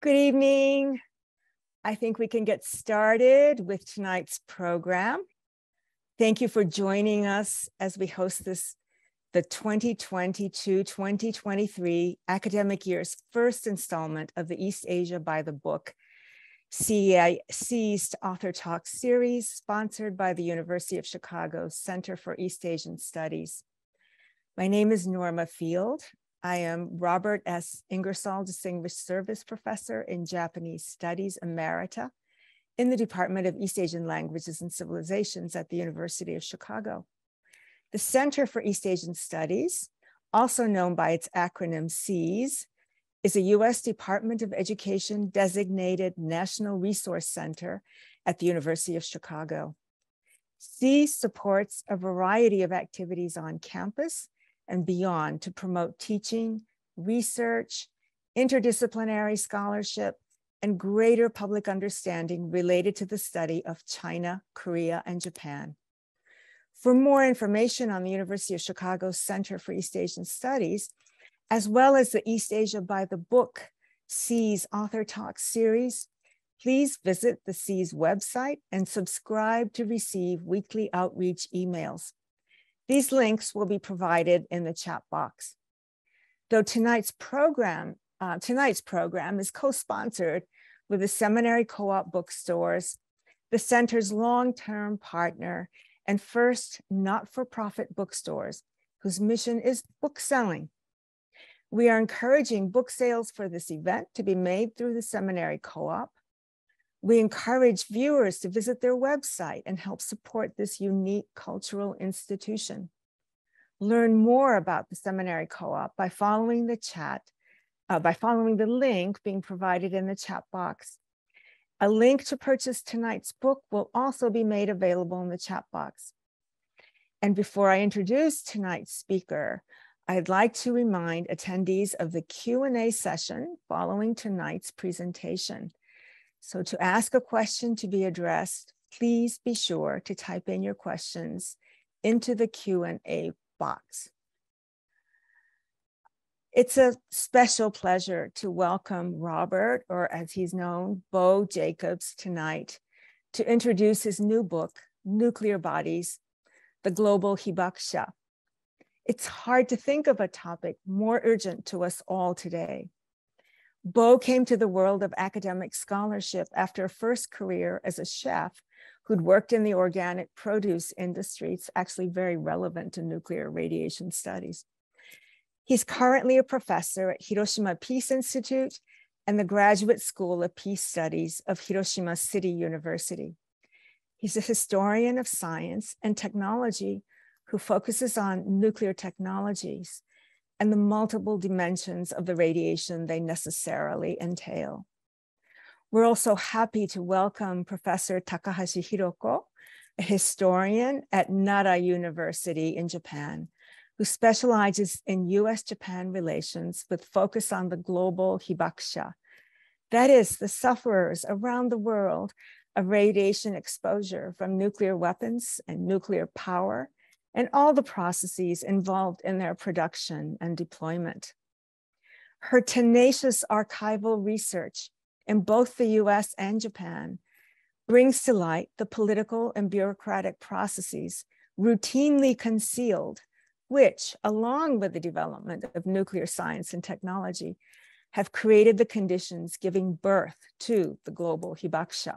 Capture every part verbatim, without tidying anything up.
Good evening. I think we can get started with tonight's program. Thank you for joining us as we host this, the twenty twenty-two twenty twenty-three academic year's first installment of the East Asia by the Book C E A S Author Talk series, sponsored by the University of Chicago Center for East Asian Studies. My name is Norma Field. I am Robert S. Ingersoll Distinguished Service Professor in Japanese Studies Emerita in the Department of East Asian Languages and Civilizations at the University of Chicago. The Center for East Asian Studies, also known by its acronym C E A S, is a U S Department of Education designated National Resource Center at the University of Chicago. C E A S supports a variety of activities on campus and beyond to promote teaching, research, interdisciplinary scholarship, and greater public understanding related to the study of China, Korea, and Japan. For more information on the University of Chicago Center for East Asian Studies, as well as the East Asia by the Book C E A S Author Talk series, please visit the C E A S website and subscribe to receive weekly outreach emails. These links will be provided in the chat box. Though tonight's program, uh, tonight's program is co-sponsored with the Seminary Co-op Bookstores, the Center's long-term partner and first not-for-profit bookstores, whose mission is book selling. We are encouraging book sales for this event to be made through the Seminary Co-op. We encourage viewers to visit their website and help support this unique cultural institution. Learn more about the Seminary Co-op by following the chat, uh, by following the link being provided in the chat box. A link to purchase tonight's book will also be made available in the chat box. And before I introduce tonight's speaker, I'd like to remind attendees of the Q and A session following tonight's presentation. So to ask a question to be addressed, please be sure to type in your questions into the Q and A box. It's a special pleasure to welcome Robert, or as he's known, Bo Jacobs, tonight to introduce his new book, Nuclear Bodies, The Global Hibakusha. It's hard to think of a topic more urgent to us all today. Bo came to the world of academic scholarship after a first career as a chef who'd worked in the organic produce industry. It's actually very relevant to nuclear radiation studies. He's currently a professor at Hiroshima Peace Institute and the Graduate School of Peace Studies of Hiroshima City University. He's a historian of science and technology who focuses on nuclear technologies and the multiple dimensions of the radiation they necessarily entail. We're also happy to welcome Professor Takahashi Hiroko, a historian at Nara University in Japan, who specializes in U S Japan relations with focus on the global hibakusha. That is, the sufferers around the world of radiation exposure from nuclear weapons and nuclear power, and all the processes involved in their production and deployment. Her tenacious archival research in both the U S and Japan brings to light the political and bureaucratic processes routinely concealed, which, along with the development of nuclear science and technology, have created the conditions giving birth to the global hibakusha.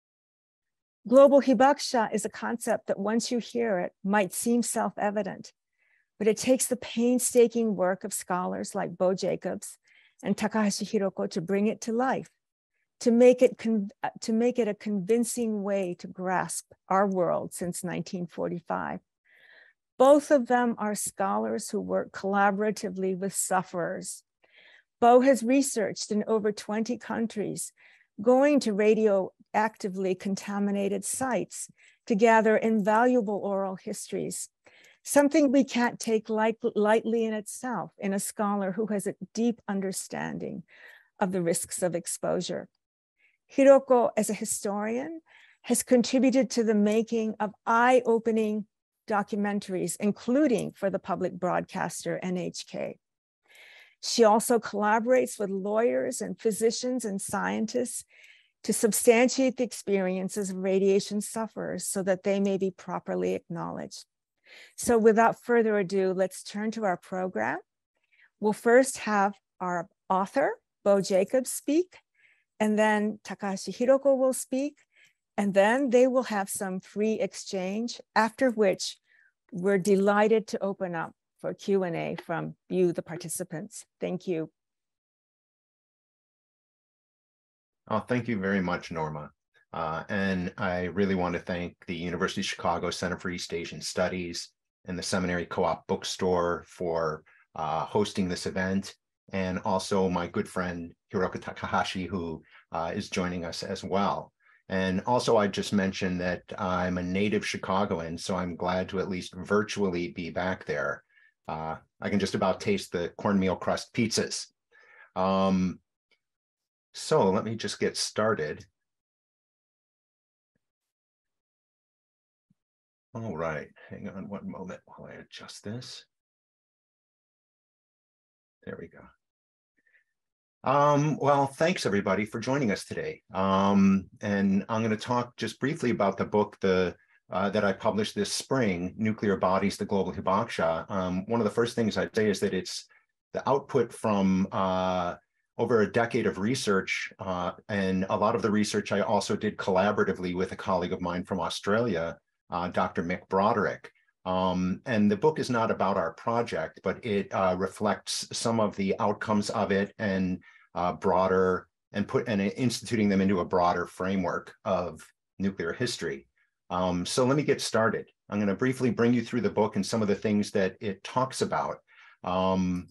Global hibakusha is a concept that once you hear it might seem self-evident, but it takes the painstaking work of scholars like Bo Jacobs and Takahashi Hiroko to bring it to life, to make it, to make it a convincing way to grasp our world since nineteen forty-five. Both of them are scholars who work collaboratively with sufferers. Bo has researched in over twenty countries, going to radioactively contaminated sites to gather invaluable oral histories, something we can't take light, lightly in itself in a scholar who has a deep understanding of the risks of exposure. Hiroko, as a historian, has contributed to the making of eye-opening documentaries, including for the public broadcaster N H K. She also collaborates with lawyers and physicians and scientists to substantiate the experiences of radiation sufferers so that they may be properly acknowledged. So without further ado, let's turn to our program. We'll first have our author, Bo Jacobs, speak, and then Takahashi Hiroko will speak, and then they will have some free exchange, after which we're delighted to open up for Q and A from you, the participants. Thank you. Oh, thank you very much, Norma. Uh, and I really want to thank the University of Chicago Center for East Asian Studies and the Seminary Co-op Bookstore for uh, hosting this event, and also my good friend Hiroko Takahashi, who uh, is joining us as well. And also, I just mentioned that I'm a native Chicagoan, so I'm glad to at least virtually be back there. Uh, I can just about taste the cornmeal crust pizzas. Um, so let me just get started. All right, hang on one moment while I adjust this. There we go. Um, well, thanks everybody for joining us today. Um, and I'm going to talk just briefly about the book the, uh, that I published this spring, Nuclear Bodies, the Global Hibakusha. Um, one of the first things I'd say is that it's the output from uh, over a decade of research. Uh, and a lot of the research I also did collaboratively with a colleague of mine from Australia, uh, Doctor Mick Broderick. Um, and the book is not about our project, but it uh, reflects some of the outcomes of it and uh, broader and put and instituting them into a broader framework of nuclear history. Um, so let me get started. I'm going to briefly bring you through the book and some of the things that it talks about. Um,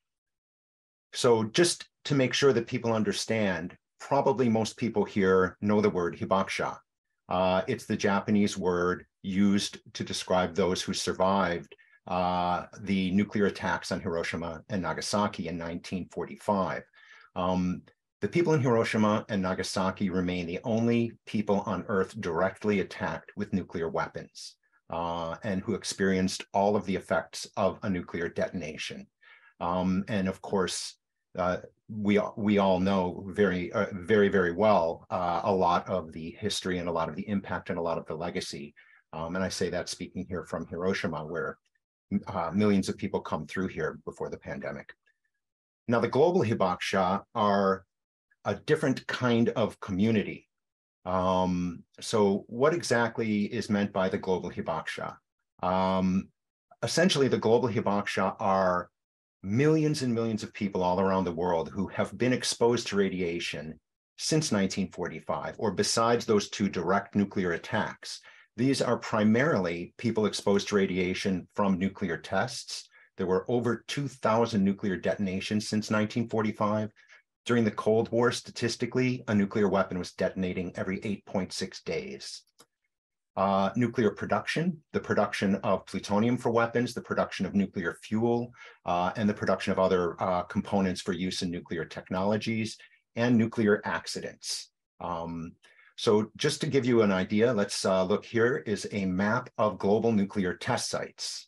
so just to make sure that people understand, probably most people here know the word hibakusha. Uh, it's the Japanese word used to describe those who survived uh, the nuclear attacks on Hiroshima and Nagasaki in nineteen forty-five. Um, the people in Hiroshima and Nagasaki remain the only people on Earth directly attacked with nuclear weapons uh, and who experienced all of the effects of a nuclear detonation. Um, and of course, uh, we, we all know very, uh, very, very well uh, a lot of the history and a lot of the impact and a lot of the legacy. Um, and I say that speaking here from Hiroshima, where uh, millions of people come through here before the pandemic. Now, the global hibakusha are a different kind of community. Um, so what exactly is meant by the global hibakusha? Um, essentially, the global hibakusha are millions and millions of people all around the world who have been exposed to radiation since nineteen forty-five, or besides those two direct nuclear attacks. These are primarily people exposed to radiation from nuclear tests. There were over two thousand nuclear detonations since nineteen forty-five. During the Cold War, statistically, a nuclear weapon was detonating every eight point six days. Uh, nuclear production, the production of plutonium for weapons, the production of nuclear fuel, uh, and the production of other uh, components for use in nuclear technologies, and nuclear accidents. Um, so just to give you an idea, let's uh, look. Here is a map of global nuclear test sites.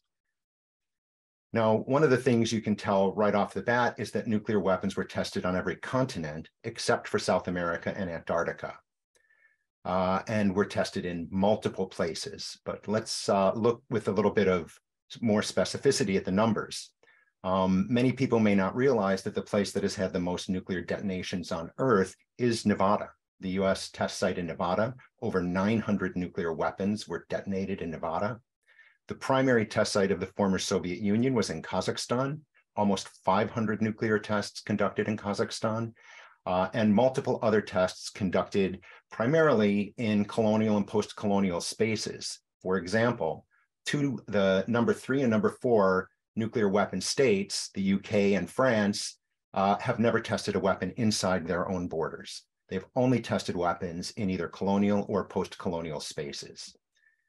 Now, one of the things you can tell right off the bat is that nuclear weapons were tested on every continent except for South America and Antarctica. Uh, and were tested in multiple places. But let's uh, look with a little bit of more specificity at the numbers. Um, many people may not realize that the place that has had the most nuclear detonations on Earth is Nevada. The U S test site in Nevada, over nine hundred nuclear weapons were detonated in Nevada. The primary test site of the former Soviet Union was in Kazakhstan, almost five hundred nuclear tests conducted in Kazakhstan. Uh, and multiple other tests conducted primarily in colonial and post-colonial spaces. For example, two, the number three and number four nuclear weapon states, the U K and France, uh, have never tested a weapon inside their own borders. They've only tested weapons in either colonial or post-colonial spaces.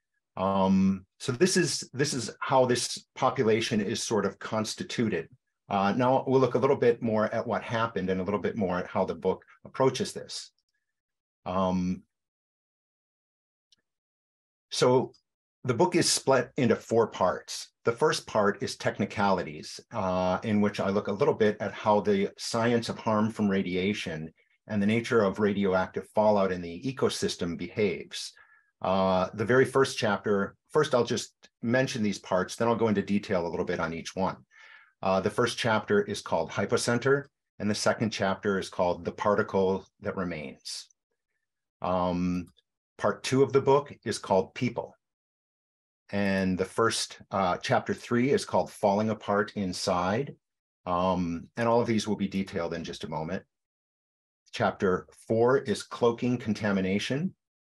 Um, so this is, this is how this population is sort of constituted. Uh, now we'll look a little bit more at what happened and a little bit more at how the book approaches this. Um, so the book is split into four parts. The first part is technicalities, uh, in which I look a little bit at how the science of harm from radiation and the nature of radioactive fallout in the ecosystem behaves. Uh, the very first chapter, first I'll just mention these parts, then I'll go into detail a little bit on each one. Uh, the first chapter is called Hypocenter, and the second chapter is called The Particle That Remains. Um, part two of the book is called People. And the first, uh, chapter three is called Falling Apart Inside. Um, and all of these will be detailed in just a moment. Chapter four is Cloaking Contamination.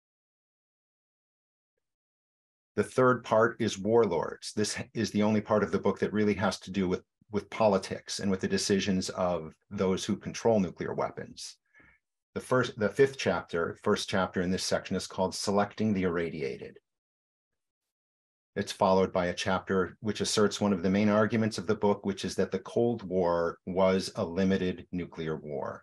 The third part is Warlords. This is the only part of the book that really has to do with, with politics and with the decisions of those who control nuclear weapons. The first, the fifth chapter, first chapter in this section is called Selecting the Irradiated. It's followed by a chapter which asserts one of the main arguments of the book, which is that the Cold War was a limited nuclear war.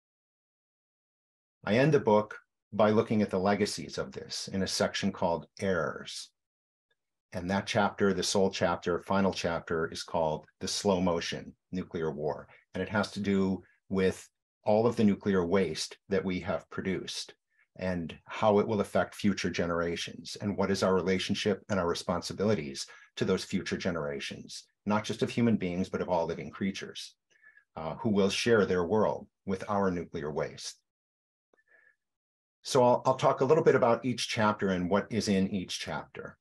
I end the book by looking at the legacies of this in a section called Errors. And that chapter, the sole chapter, final chapter, is called The Slow Motion Nuclear War. And it has to do with all of the nuclear waste that we have produced and how it will affect future generations, and what is our relationship and our responsibilities to those future generations, not just of human beings, but of all living creatures uh, who will share their world with our nuclear waste. So I'll, I'll talk a little bit about each chapter and what is in each chapter.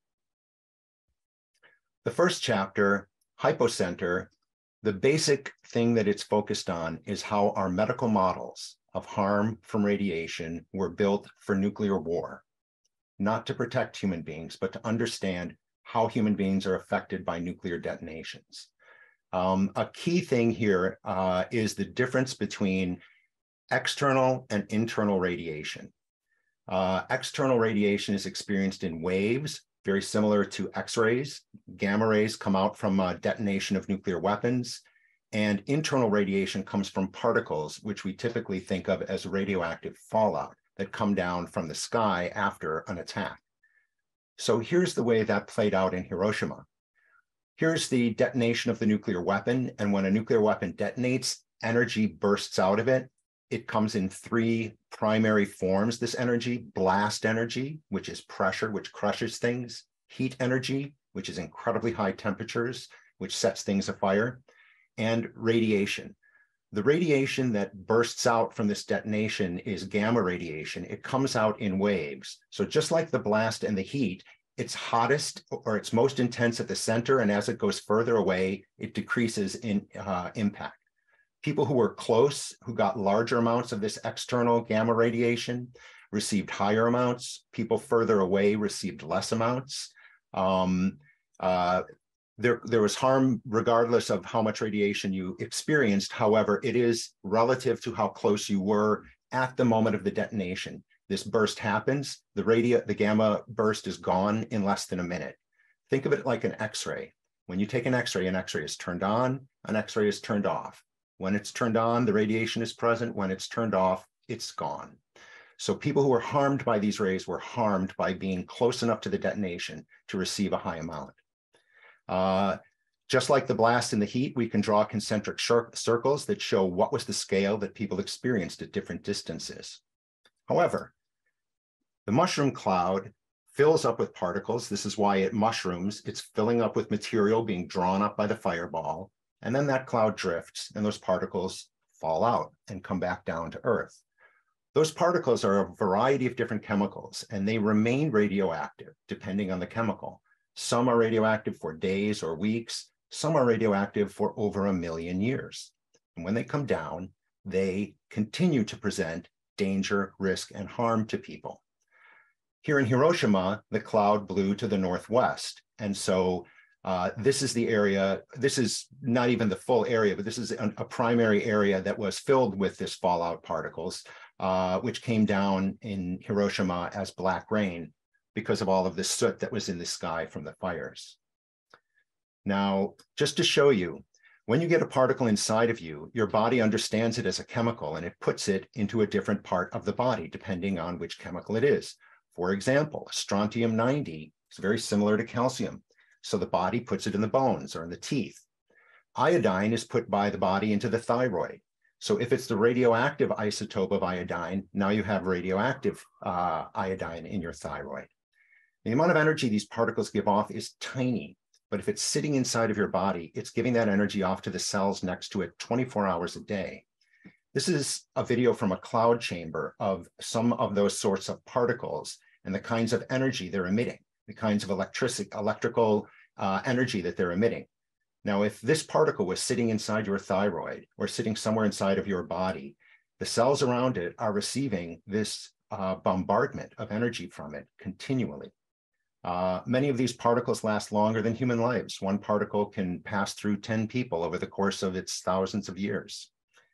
The first chapter, Hypocenter, the basic thing that it's focused on is how our medical models of harm from radiation were built for nuclear war, not to protect human beings, but to understand how human beings are affected by nuclear detonations. Um, a key thing here uh, is the difference between external and internal radiation. Uh, external radiation is experienced in waves, very similar to X-rays. Gamma rays come out from a detonation of nuclear weapons, and internal radiation comes from particles, which we typically think of as radioactive fallout that come down from the sky after an attack. So here's the way that played out in Hiroshima. Here's the detonation of the nuclear weapon, and when a nuclear weapon detonates, energy bursts out of it. It comes in three primary forms, this energy: blast energy, which is pressure, which crushes things; heat energy, which is incredibly high temperatures, which sets things afire; and radiation. The radiation that bursts out from this detonation is gamma radiation. It comes out in waves. So just like the blast and the heat, it's hottest or it's most intense at the center, and as it goes further away, it decreases in uh, impact. People who were close, who got larger amounts of this external gamma radiation, received higher amounts. People further away received less amounts. Um, uh, there, there was harm regardless of how much radiation you experienced. However, it is relative to how close you were at the moment of the detonation. This burst happens, the radio, the gamma burst is gone in less than a minute. Think of it like an X-ray. When you take an X-ray, an X-ray is turned on, an X-ray is turned off. When it's turned on, the radiation is present. When it's turned off, it's gone. So people who were harmed by these rays were harmed by being close enough to the detonation to receive a high amount. Uh, just like the blast and the heat, we can draw concentric circles that show what was the scale that people experienced at different distances. However, the mushroom cloud fills up with particles. This is why it mushrooms. It's filling up with material being drawn up by the fireball. And then that cloud drifts and those particles fall out and come back down to Earth. Those particles are a variety of different chemicals, and they remain radioactive depending on the chemical. Some are radioactive for days or weeks. Some are radioactive for over a million years. And when they come down, they continue to present danger, risk, and harm to people. Here in Hiroshima, the cloud blew to the northwest. And so Uh, this is the area, this is not even the full area, but this is a, a primary area that was filled with this fallout particles, uh, which came down in Hiroshima as black rain because of all of the soot that was in the sky from the fires. Now, just to show you, when you get a particle inside of you, your body understands it as a chemical and it puts it into a different part of the body, depending on which chemical it is. For example, strontium ninety It's very similar to calcium. So the body puts it in the bones or in the teeth. Iodine is put by the body into the thyroid. So if it's the radioactive isotope of iodine, now you have radioactive uh, iodine in your thyroid. The amount of energy these particles give off is tiny, but if it's sitting inside of your body, it's giving that energy off to the cells next to it twenty-four hours a day. This is a video from a cloud chamber of some of those sorts of particles and the kinds of energy they're emitting, the kinds of electric, electrical uh, energy that they're emitting. Now, if this particle was sitting inside your thyroid or sitting somewhere inside of your body, the cells around it are receiving this uh, bombardment of energy from it continually. Uh, many of these particles last longer than human lives. One particle can pass through ten people over the course of its thousands of years.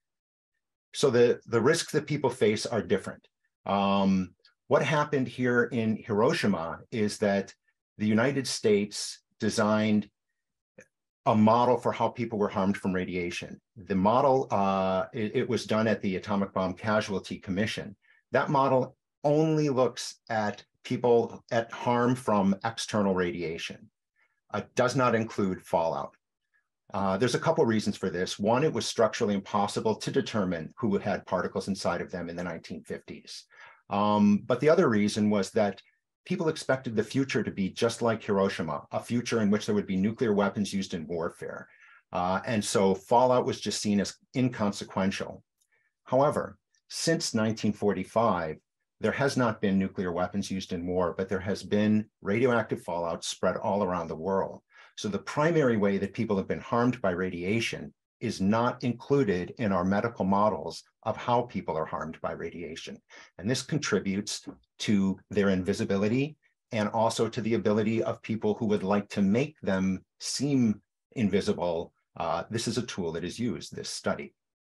So the, the risks that people face are different. Um, what happened here in Hiroshima is that the United States designed a model for how people were harmed from radiation. The model, uh, it, it was done at the Atomic Bomb Casualty Commission. That model only looks at people at harm from external radiation. It does not include fallout. Uh, there's a couple reasons for this. One, it was structurally impossible to determine who had particles inside of them in the nineteen fifties. Um, but the other reason was that people expected the future to be just like Hiroshima, a future in which there would be nuclear weapons used in warfare. Uh, and so fallout was just seen as inconsequential. However, since nineteen forty-five, there has not been nuclear weapons used in war, but there has been radioactive fallout spread all around the world. So the primary way that people have been harmed by radiation is not included in our medical models of how people are harmed by radiation. And this contributes to their invisibility and also to the ability of people who would like to make them seem invisible. Uh, this is a tool that is used, this study.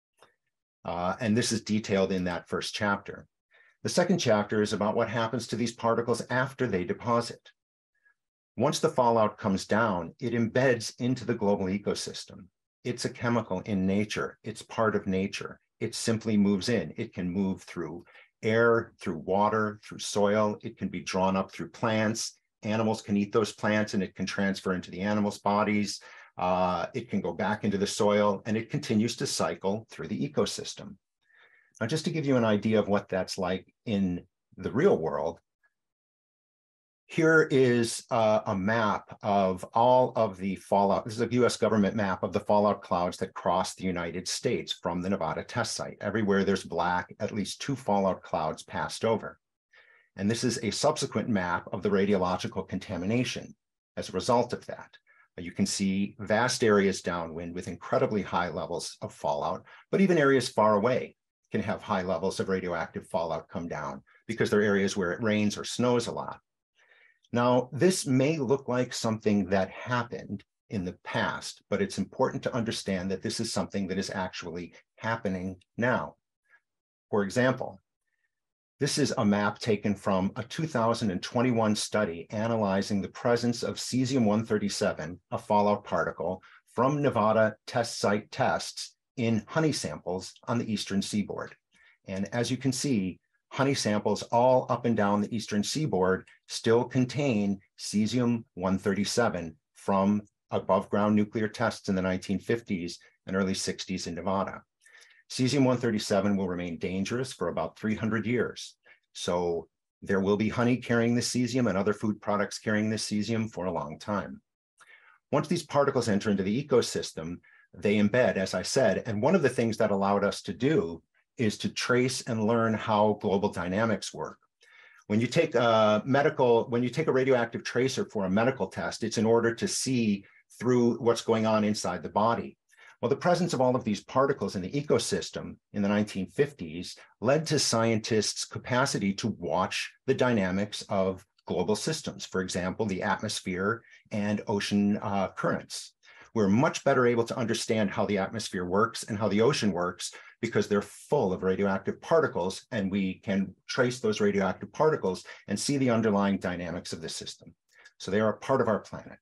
Uh, and this is detailed in that first chapter. The second chapter is about what happens to these particles after they deposit. Once the fallout comes down, it embeds into the global ecosystem. It's a chemical in nature. It's part of nature. It simply moves in. It can move through air, through water, through soil. It can be drawn up through plants. Animals can eat those plants and it can transfer into the animals' bodies. Uh, it can go back into the soil and it continues to cycle through the ecosystem. Now, just to give you an idea of what that's like in the real world, here is uh, a map of all of the fallout. This is a U S government map of the fallout clouds that cross the United States from the Nevada test site. Everywhere there's black, at least two fallout clouds passed over. And this is a subsequent map of the radiological contamination as a result of that. You can see vast areas downwind with incredibly high levels of fallout, but even areas far away can have high levels of radioactive fallout come down because they're areas where it rains or snows a lot. Now, this may look like something that happened in the past, but it's important to understand that this is something that is actually happening now. For example, this is a map taken from a two thousand twenty-one study analyzing the presence of cesium one thirty-seven, a fallout particle, from Nevada test site tests in honey samples on the eastern seaboard. And as you can see, honey samples all up and down the eastern seaboard still contain cesium one thirty-seven from above ground nuclear tests in the nineteen fifties and early sixties in Nevada. Cesium one thirty-seven will remain dangerous for about three hundred years. So there will be honey carrying the cesium and other food products carrying the cesium for a long time. Once these particles enter into the ecosystem, they embed, as I said, and one of the things that allowed us to do is to trace and learn how global dynamics work. When you take a medical, when you take a radioactive tracer for a medical test, it's in order to see through what's going on inside the body. Well, the presence of all of these particles in the ecosystem in the nineteen fifties led to scientists' capacity to watch the dynamics of global systems, for example, the atmosphere and ocean uh, currents. We're much better able to understand how the atmosphere works and how the ocean works because they're full of radioactive particles, and we can trace those radioactive particles and see the underlying dynamics of the system. So they are a part of our planet.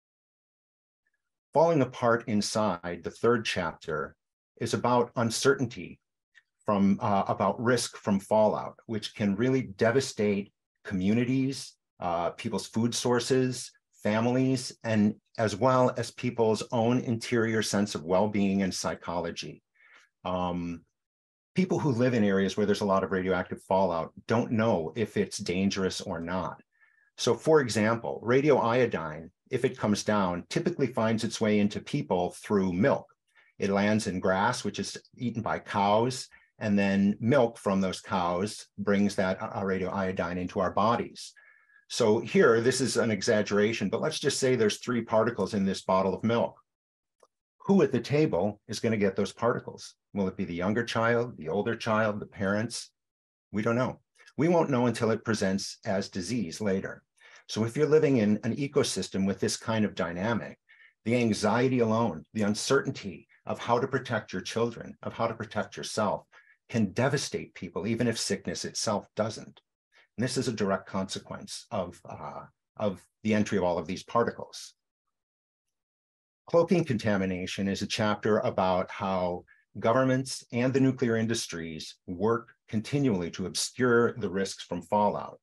Falling apart inside, the third chapter is about uncertainty from uh, about risk from fallout, which can really devastate communities uh, people's food sources, families, and as well as people's own interior sense of well-being and psychology. Um, people who live in areas where there's a lot of radioactive fallout don't know if it's dangerous or not. So for example, radioiodine, if it comes down, typically finds its way into people through milk. It lands in grass, which is eaten by cows, and then milk from those cows brings that uh, radioiodine into our bodies. So here, this is an exaggeration, but let's just say there's three particles in this bottle of milk. Who at the table is going to get those particles? Will it be the younger child, the older child, the parents? We don't know. We won't know until it presents as disease later. So if you're living in an ecosystem with this kind of dynamic, the anxiety alone, the uncertainty of how to protect your children, of how to protect yourself, can devastate people, even if sickness itself doesn't. And this is a direct consequence of, uh, of the entry of all of these particles. Cloaking contamination is a chapter about how governments and the nuclear industries work continually to obscure the risks from fallout.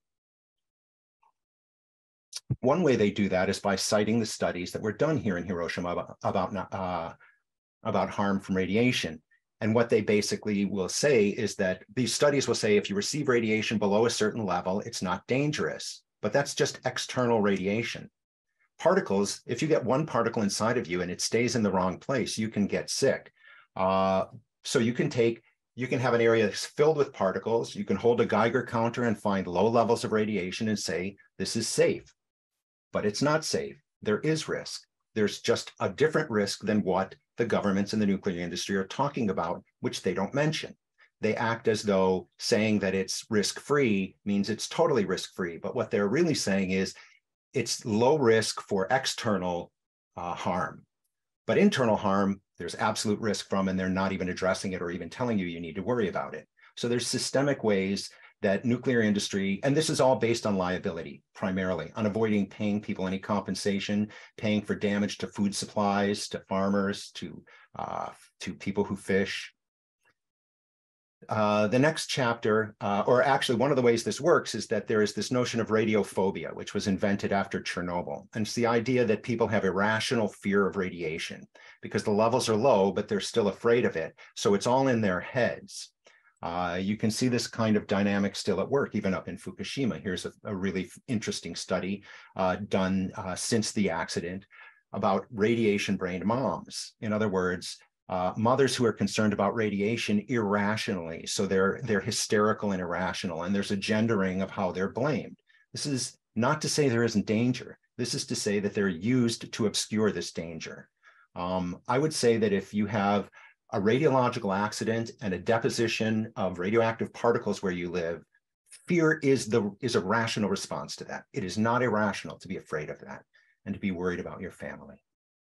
One way they do that is by citing the studies that were done here in Hiroshima about, about, uh, about harm from radiation. And what they basically will say is that these studies will say if you receive radiation below a certain level, it's not dangerous, but that's just external radiation. Particles, if you get one particle inside of you and it stays in the wrong place, you can get sick. Uh, so you can take, you can have an area that's filled with particles. You can hold a Geiger counter and find low levels of radiation and say, this is safe, but it's not safe. There is risk. There's just a different risk than what the governments and the nuclear industry are talking about, which they don't mention. They act as though saying that it's risk-free means it's totally risk-free. But what they're really saying is it's low risk for external uh, harm. But internal harm, there's absolute risk from, and they're not even addressing it or even telling you you need to worry about it. So there's systemic ways that nuclear industry, and this is all based on liability, primarily, on avoiding paying people any compensation, paying for damage to food supplies, to farmers, to, uh, to people who fish. Uh, the next chapter, uh, or actually one of the ways this works is that there is this notion of radiophobia, which was invented after Chernobyl. And it's the idea that people have irrational fear of radiation because the levels are low, but they're still afraid of it. So it's all in their heads. Uh, you can see this kind of dynamic still at work, even up in Fukushima. Here's a, a really interesting study uh, done uh, since the accident about radiation-brained moms. In other words, uh, mothers who are concerned about radiation irrationally. So they're, they're hysterical and irrational, and there's a gendering of how they're blamed. This is not to say there isn't danger. This is to say that they're used to obscure this danger. Um, I would say that if you have a radiological accident and a deposition of radioactive particles where you live, fear is, the, is a rational response to that. It is not irrational to be afraid of that and to be worried about your family.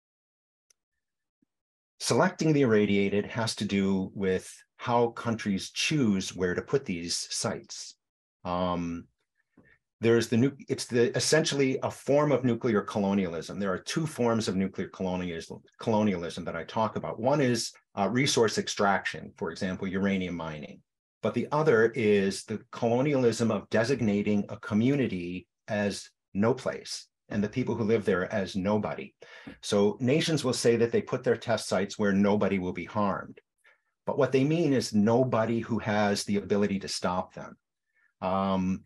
Selecting the irradiated has to do with how countries choose where to put these sites. Um, There's the new, it's the essentially a form of nuclear colonialism. There are two forms of nuclear colonialism, colonialism that I talk about. One is uh, resource extraction, for example, uranium mining. But the other is the colonialism of designating a community as no place and the people who live there as nobody. So nations will say that they put their test sites where nobody will be harmed. But what they mean is nobody who has the ability to stop them. Um,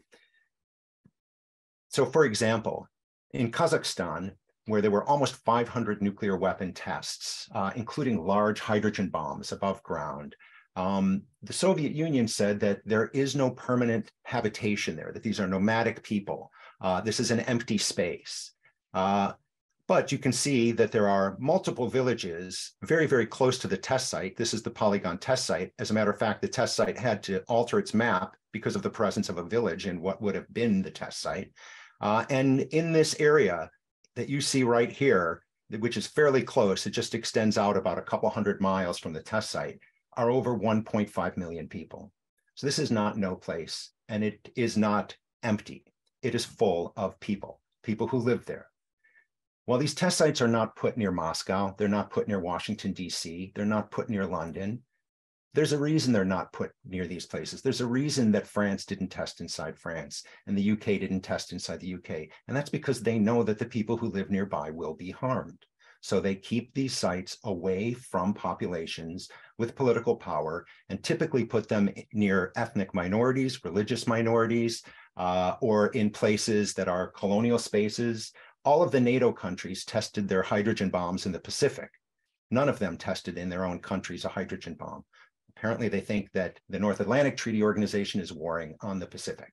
So for example, in Kazakhstan, where there were almost five hundred nuclear weapon tests, uh, including large hydrogen bombs above ground, um, the Soviet Union said that there is no permanent habitation there, that these are nomadic people. Uh, this is an empty space. Uh, but you can see that there are multiple villages very, very close to the test site. This is the Polygon test site. As a matter of fact, the test site had to alter its map because of the presence of a village in what would have been the test site. Uh, and in this area that you see right here, which is fairly close, it just extends out about a couple hundred miles from the test site, are over one point five million people. So this is not no place, and it is not empty. It is full of people, people who live there. While these test sites are not put near Moscow, they're not put near Washington, D C, they're not put near London, There's a reason they're not put near these places. There's a reason that France didn't test inside France and the U K didn't test inside the U K. And that's because they know that the people who live nearby will be harmed. So they keep these sites away from populations with political power and typically put them near ethnic minorities, religious minorities, uh, or in places that are colonial spaces. All of the NATO countries tested their hydrogen bombs in the Pacific. None of them tested in their own countries a hydrogen bomb. Apparently, they think that the North Atlantic Treaty Organization is warring on the Pacific.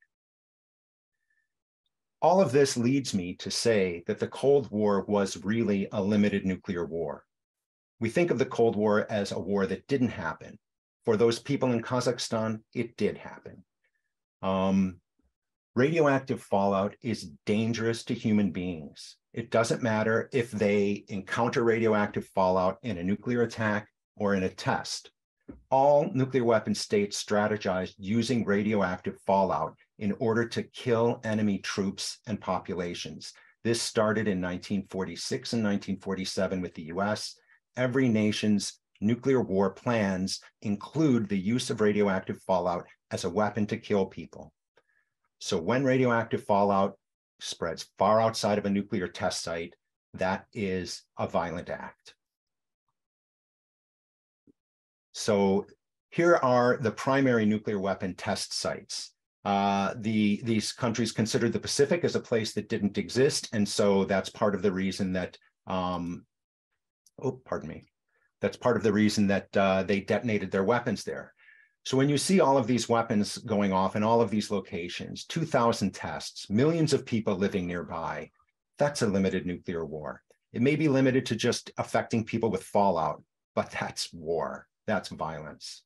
All of this leads me to say that the Cold War was really a limited nuclear war. We think of the Cold War as a war that didn't happen. For those people in Kazakhstan, it did happen. Um, radioactive fallout is dangerous to human beings. It doesn't matter if they encounter radioactive fallout in a nuclear attack or in a test. All nuclear weapon states strategized using radioactive fallout in order to kill enemy troops and populations. This started in nineteen forty-six and nineteen forty-seven with the U S. Every nation's nuclear war plans include the use of radioactive fallout as a weapon to kill people. So when radioactive fallout spreads far outside of a nuclear test site, that is a violent act. So here are the primary nuclear weapon test sites. Uh, the, these countries considered the Pacific as a place that didn't exist. And so that's part of the reason that, um, oh, pardon me. That's part of the reason that uh, they detonated their weapons there. So when you see all of these weapons going off in all of these locations, two thousand tests, millions of people living nearby, that's a limited nuclear war. It may be limited to just affecting people with fallout, but that's war. That's violence.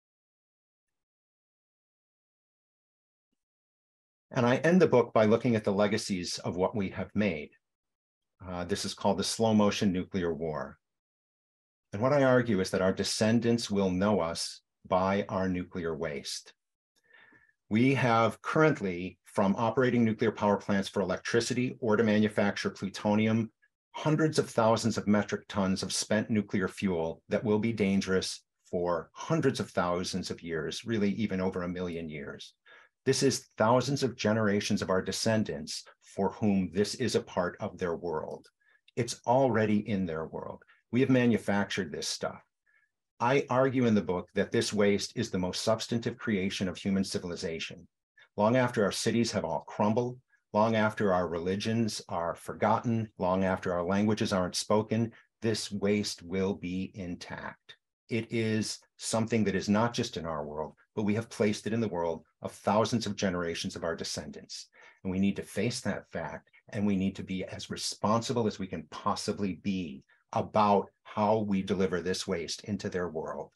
And I end the book by looking at the legacies of what we have made. Uh, this is called the slow motion nuclear war. And what I argue is that our descendants will know us by our nuclear waste. We have currently, from operating nuclear power plants for electricity or to manufacture plutonium, hundreds of thousands of metric tons of spent nuclear fuel that will be dangerous for hundreds of thousands of years, really even over a million years. This is thousands of generations of our descendants for whom this is a part of their world. It's already in their world. We have manufactured this stuff. I argue in the book that this waste is the most substantive creation of human civilization. Long after our cities have all crumbled, long after our religions are forgotten, long after our languages aren't spoken, this waste will be intact. It is something that is not just in our world, but we have placed it in the world of thousands of generations of our descendants. And we need to face that fact, and we need to be as responsible as we can possibly be about how we deliver this waste into their world.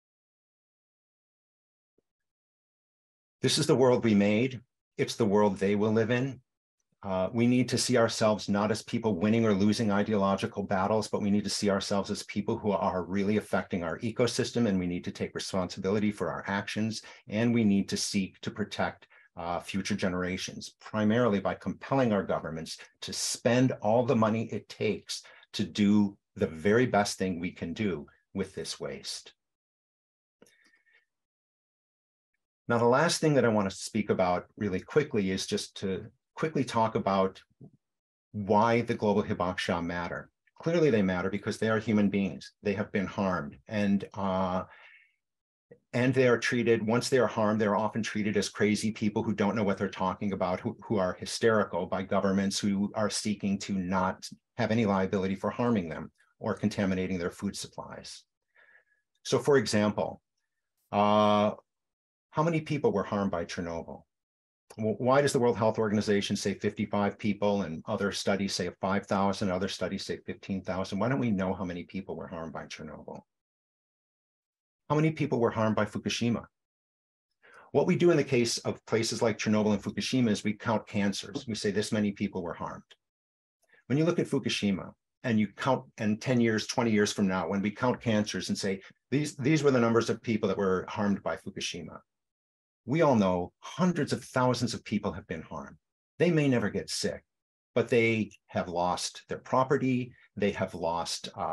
This is the world we made. It's the world they will live in. Uh, we need to see ourselves not as people winning or losing ideological battles, but we need to see ourselves as people who are really affecting our ecosystem, and we need to take responsibility for our actions, and we need to seek to protect uh, future generations, primarily by compelling our governments to spend all the money it takes to do the very best thing we can do with this waste. Now, the last thing that I want to speak about really quickly is just to quickly talk about why the global hibakusha matter. Clearly they matter because they are human beings. They have been harmed, and uh, and they are treated, once they are harmed, they're often treated as crazy people who don't know what they're talking about, who, who are hysterical by governments who are seeking to not have any liability for harming them or contaminating their food supplies. So for example, uh, how many people were harmed by Chernobyl? Well, why does the World Health Organization say fifty-five people and other studies say five thousand, other studies say fifteen thousand? Why don't we know how many people were harmed by Chernobyl? How many people were harmed by Fukushima? What we do in the case of places like Chernobyl and Fukushima is we count cancers. We say this many people were harmed. When you look at Fukushima and you count, and ten years, twenty years from now, when we count cancers and say, these, these were the numbers of people that were harmed by Fukushima, we all know hundreds of thousands of people have been harmed. They may never get sick, but they have lost their property. They have lost uh,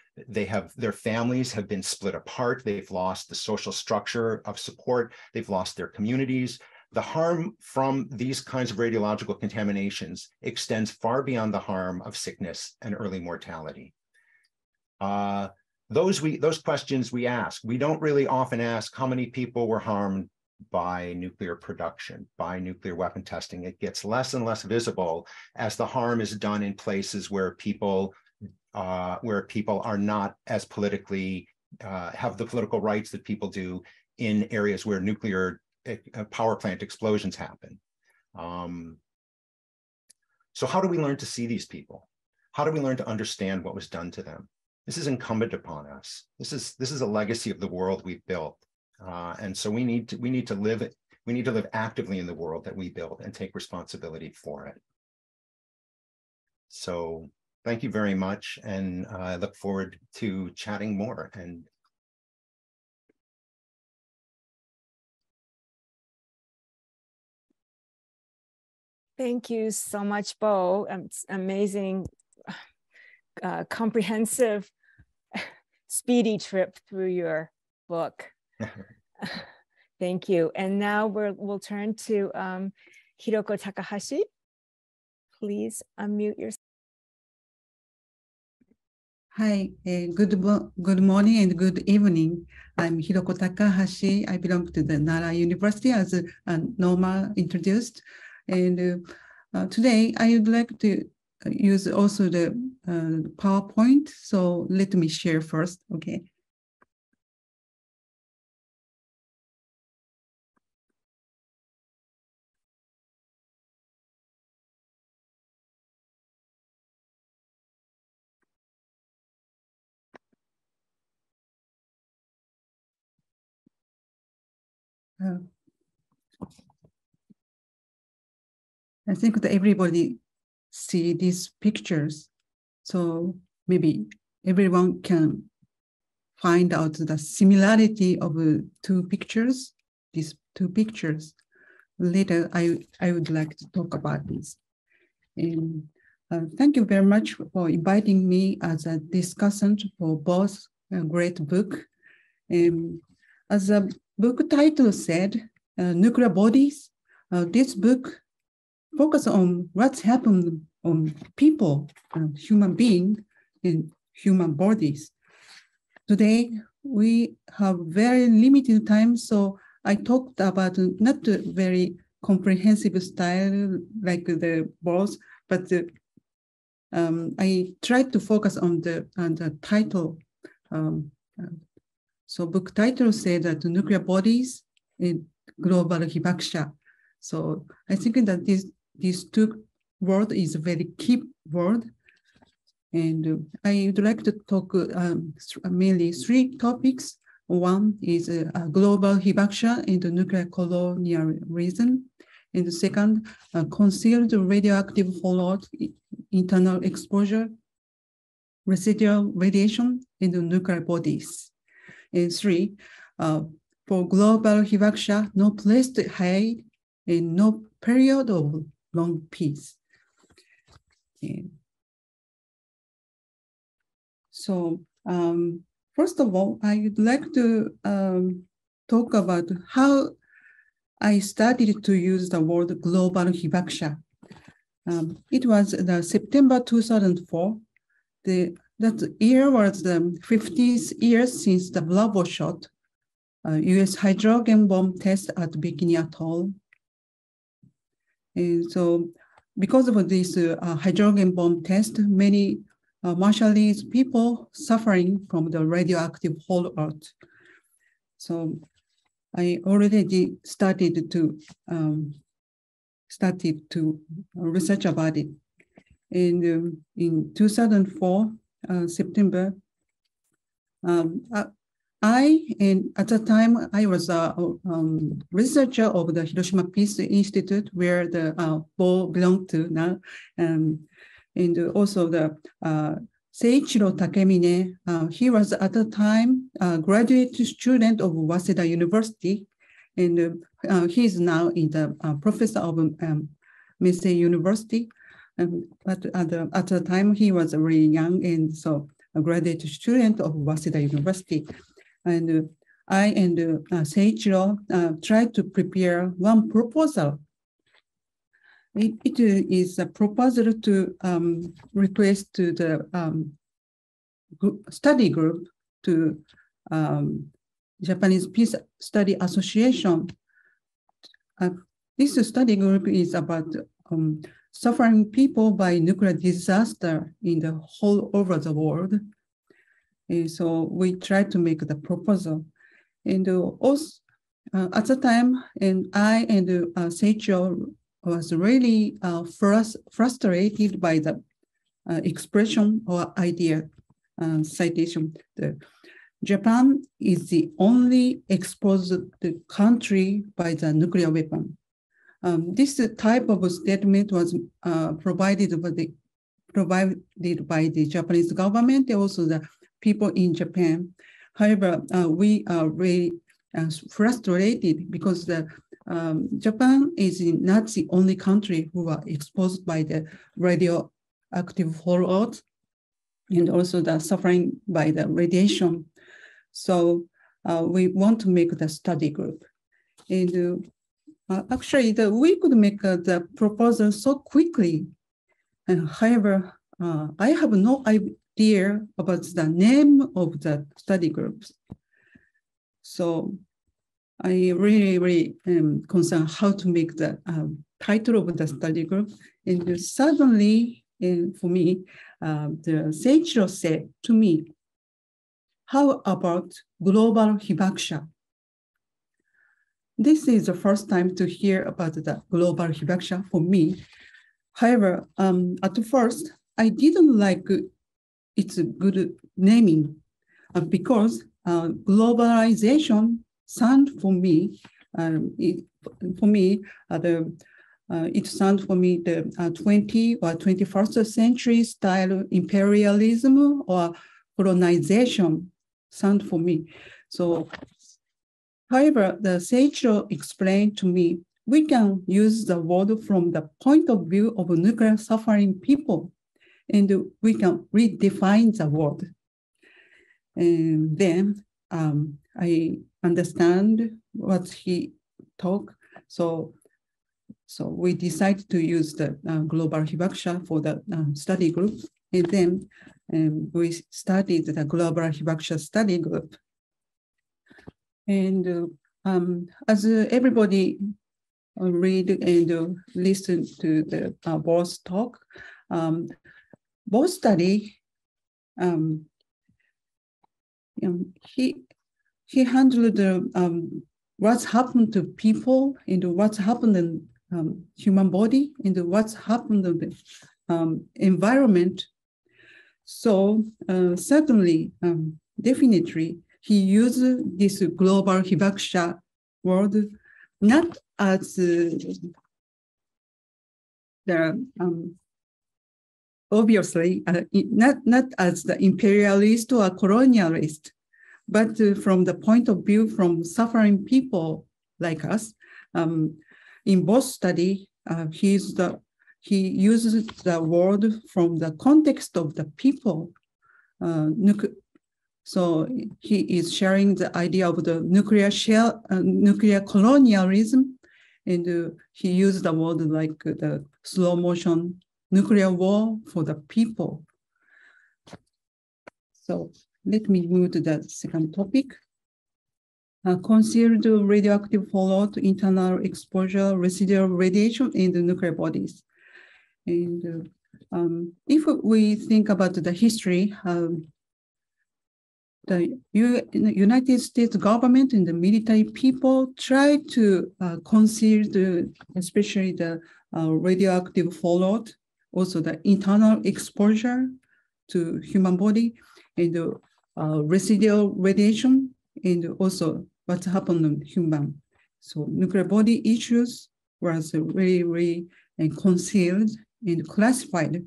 they have, their families have been split apart. They've lost the social structure of support. They've lost their communities. The harm from these kinds of radiological contaminations extends far beyond the harm of sickness and early mortality. Uh, those, we, those questions we ask, we don't really often ask how many people were harmed by nuclear production, by nuclear weapon testing. It gets less and less visible as the harm is done in places where people, uh, where people are not as politically, uh, have the political rights that people do in areas where nuclear uh, power plant explosions happen. Um, so how do we learn to see these people? How do we learn to understand what was done to them? This is incumbent upon us. This is, this is a legacy of the world we've built. Uh, and so we need to, we need to live, we need to live actively in the world that we build and take responsibility for it. So thank you very much. And uh, I look forward to chatting more. And thank you so much, Bo. It's amazing, uh, comprehensive, speedy trip through your book. Thank you. And now we're, we'll turn to um, Hiroko Takahashi. Please unmute yourself. Hi, uh, good, good morning and good evening. I'm Hiroko Takahashi. I belong to the Nara University, as uh, Norma introduced. And uh, uh, today I would like to use also the uh, PowerPoint. So let me share first, okay? Uh, I think that everybody see these pictures, so maybe everyone can find out the similarity of uh, two pictures, these two pictures. Later, I, I would like to talk about this. And uh, thank you very much for inviting me as a discussant for both a great book. Um, as the book title said, uh, Nuclear Bodies, uh, this book focus on what's happened on people, uh, human beings, and human bodies. Today, we have very limited time, so I talked about not a very comprehensive style like the boss, but the, um, I tried to focus on the, on the title. Um, uh, so book title said that nuclear bodies in global Hibakusha. So I think that this These two words is a very key word. And uh, I would like to talk um, mainly three topics. One is uh, uh, global Hibakusha and nuclear colonialism. And the second, uh, concealed radioactive fallout, internal exposure, residual radiation in the nuclear bodies. And three, uh, for global Hibakusha, no place to hide and no period of long peace. And so, um, first of all, I would like to um, talk about how I started to use the word global Hibakusha. Um, it was the September two thousand four. The, that year was the fiftieth year since the Bravo shot, uh, U S hydrogen bomb test at Bikini Atoll. And so because of this uh, hydrogen bomb test, many uh, Marshallese people suffering from the radioactive fallout. So I already started to um, started to research about it. And um, in two thousand four, uh, September, um, I, I, and at the time, I was a um, researcher of the Hiroshima Peace Institute, where the uh, Bo belonged to now, um, and also the uh, Seiichiro Takemine. Uh, he was at the time a graduate student of Waseda University, and uh, he is now in the uh, professor of um, Meisei University. Um, but at the, at the time, he was very young, and so a graduate student of Waseda University. And uh, I and uh, Seiichiro uh, tried to prepare one proposal. It, it is a proposal to um, request to the um, group, study group to um, Japanese Peace Study Association. Uh, this study group is about um, suffering people by nuclear disaster in the whole over the world. And so we tried to make the proposal. And uh, also uh, at the time, and I and uh, Seiichiro was really uh, frust frustrated by the uh, expression or idea uh, citation. The, Japan is the only exposed country by the nuclear weapon. Um, this type of statement was uh, provided by the provided by the Japanese government and also the people in Japan. However, uh, we are really uh, frustrated because the um, Japan is not the only country who are exposed by the radioactive fallout and also the suffering by the radiation. So uh, we want to make the study group. And uh, actually, the, we could make uh, the proposal so quickly. And however, uh, I have no idea about the name of the study groups. So I really, really am concerned how to make the um, title of the study group. And suddenly, and for me, uh, the Seiichiro said to me, how about global Hibakusha? This is the first time to hear about the global Hibakusha for me. However, um, at first, I didn't like its good naming uh, because uh, globalization sound for me, um, it, for me, uh, the, uh, it sounds for me the uh, twentieth or twenty-first century style imperialism or colonization sound for me. So, however, the Seiichiro explained to me, we can use the word from the point of view of nuclear suffering people, and we can redefine the word. And then um, I understand what he talked. So, so we decided to use the uh, global Hibakusha for the uh, study group. And then um, we started the global Hibakusha study group. And uh, um, as uh, everybody uh, read and uh, listen to the uh, boss talk, um, boss study, um, you know, he he handled the um, what's happened to people and what's happened in um, human body and what's happened in the um, environment. So uh, certainly, um, definitely, he used this global Hibakusha word not as uh, the um, obviously uh, not not as the imperialist or colonialist, but uh, from the point of view from suffering people like us. Um, in both study, uh, he's the he uses the word from the context of the people. Uh, so he is sharing the idea of the nuclear shell, uh, nuclear colonialism, and uh, he used the word like uh, the slow motion nuclear war for the people. So let me move to the second topic. Uh, concealed radioactive fallout, internal exposure, residual radiation in the nuclear bodies. And uh, um, if we think about the history, um, the U United States government and the military people try to uh, conceal the, especially the uh, radioactive fallout, also the internal exposure to human body, and the uh, residual radiation, and also what's happened in human. So nuclear body issues was really, really uh, concealed and classified.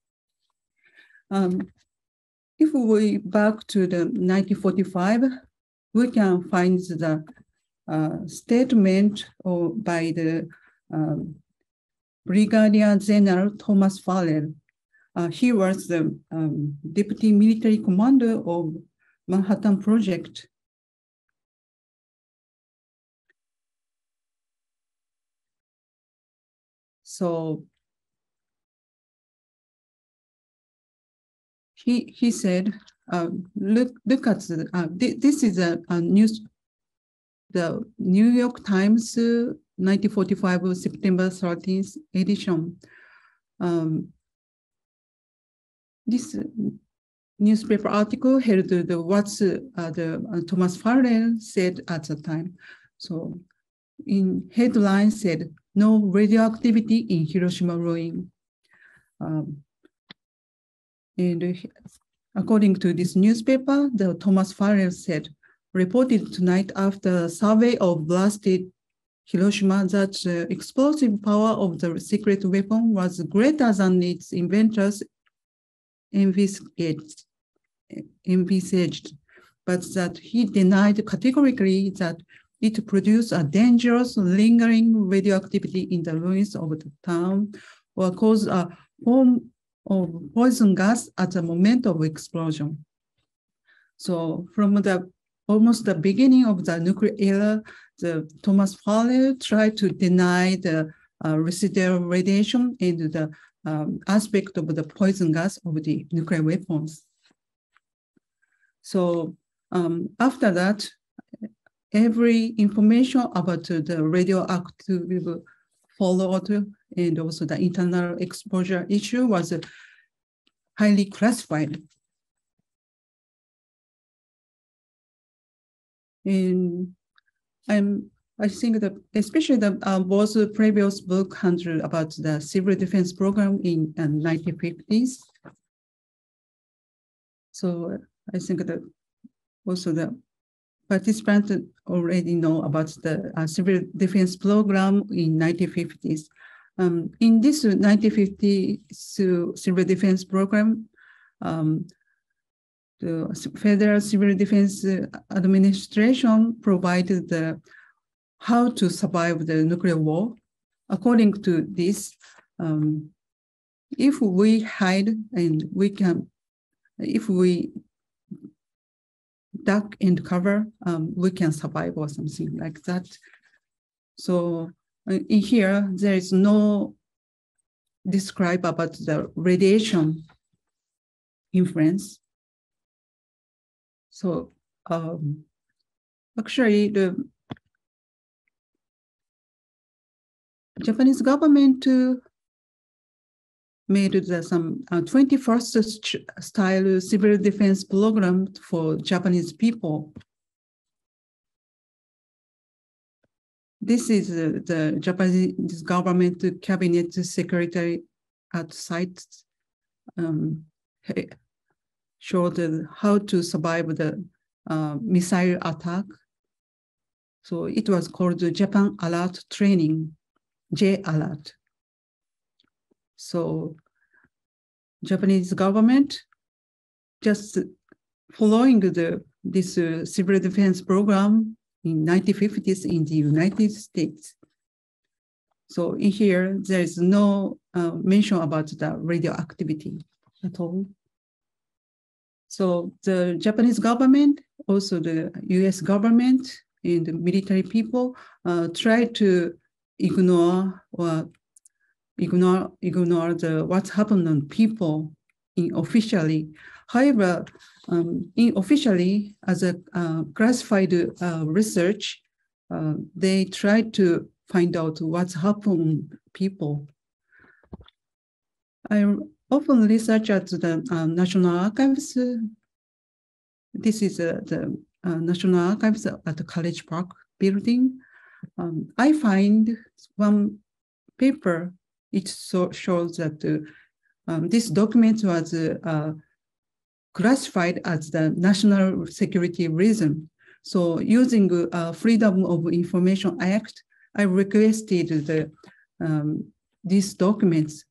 Um, if we back to the nineteen forty-five, we can find the uh, statement or by the um, Brigadier General Thomas Farrell. uh, he was the um, deputy military commander of Manhattan Project. So he he said, uh, look look at the, uh, th this is a, a news, the New York Times uh, nineteen forty-five September thirteenth edition. Um, this newspaper article held the, the what's uh, the uh, Thomas Farrell said at the time. So in headline said, no radioactivity in Hiroshima ruin. Um, and uh, according to this newspaper, the Thomas Farrell said, reported tonight after a survey of blasted Hiroshima that the explosive power of the secret weapon was greater than its inventors envisaged, envisaged, but that he denied categorically that it produced a dangerous lingering radioactivity in the ruins of the town or caused a form of poison gas at the moment of explosion. So from the almost the beginning of the nuclear era, the Thomas Farrell tried to deny the uh, residual radiation and the um, aspect of the poison gas of the nuclear weapons. So um, after that, every information about the radioactive fallout and also the internal exposure issue was highly classified. And I'm, I think that especially the uh, both previous book handled about the civil defense program in uh, nineteen fifties. So I think that also the participants already know about the uh, civil defense program in nineteen fifties. Um, in this nineteen fifty civil defense program, um, the Federal Civil Defense Administration provided the how to survive the nuclear war. According to this, um, if we hide and we can, if we duck and cover, um, we can survive or something like that. So uh, in here, there is no describe about the radiation influence. So um, actually, the Japanese government uh, made the, some uh, twenty-first style civil defense program for Japanese people. This is uh, the Japanese government cabinet secretary at site um, showed how to survive the uh, missile attack. So it was called the Japan Alert Training, J Alert. So Japanese government just following the this uh, civil defense program in nineteen fifties in the United States. So in here, there is no uh, mention about the radioactivity at all. So the Japanese government, also the U S government and the military people uh, try to ignore or ignore ignore the what's happened on people in officially. However, um, in officially as a uh, classified uh, research, uh, they try to find out what's happened people. I often research at the uh, National Archives. This is uh, the uh, National Archives at the College Park building. Um, I find one paper, it so shows that uh, um, this document was uh, uh, classified as the national security reason. So using uh, Freedom of Information Act, I requested the, um, these documents.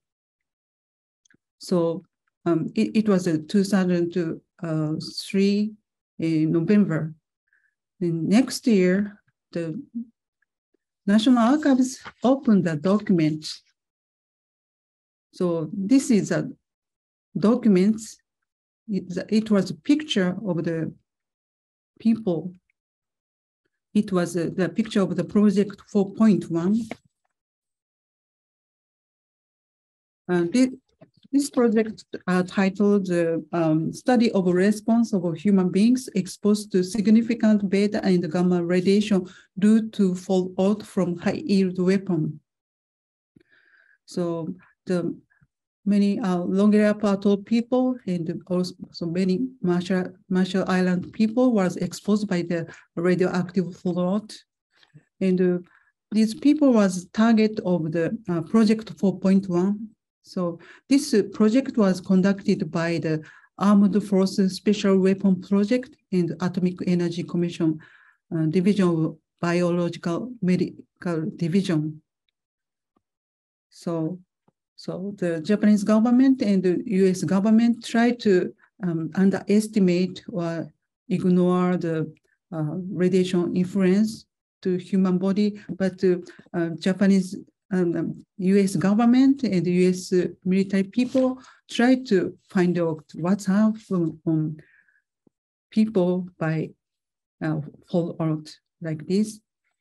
So um, it, it was uh, two thousand three in November. And next year, the National Archives opened the document. So this is a documents. It, it was a picture of the people. It was uh, the picture of the project four point one. Uh, this, this project uh, titled the uh, um, Study of Response of Human Beings Exposed to Significant Beta and Gamma Radiation Due to Fallout from High-Yield Weapon. So the many uh, Longeria Plateau people and also many Marshall, Marshall Island people was exposed by the radioactive fallout. And uh, these people was target of the uh, project four point one. So this uh, project was conducted by the Armed Forces Special Weapon Project and Atomic Energy Commission uh, Division of Biological Medical Division. So, so the Japanese government and the U S government tried to um, underestimate or ignore the uh, radiation influence to human body, but the uh, Japanese um, U S government and the U S military people tried to find out what's happened on people by uh, fallout like this.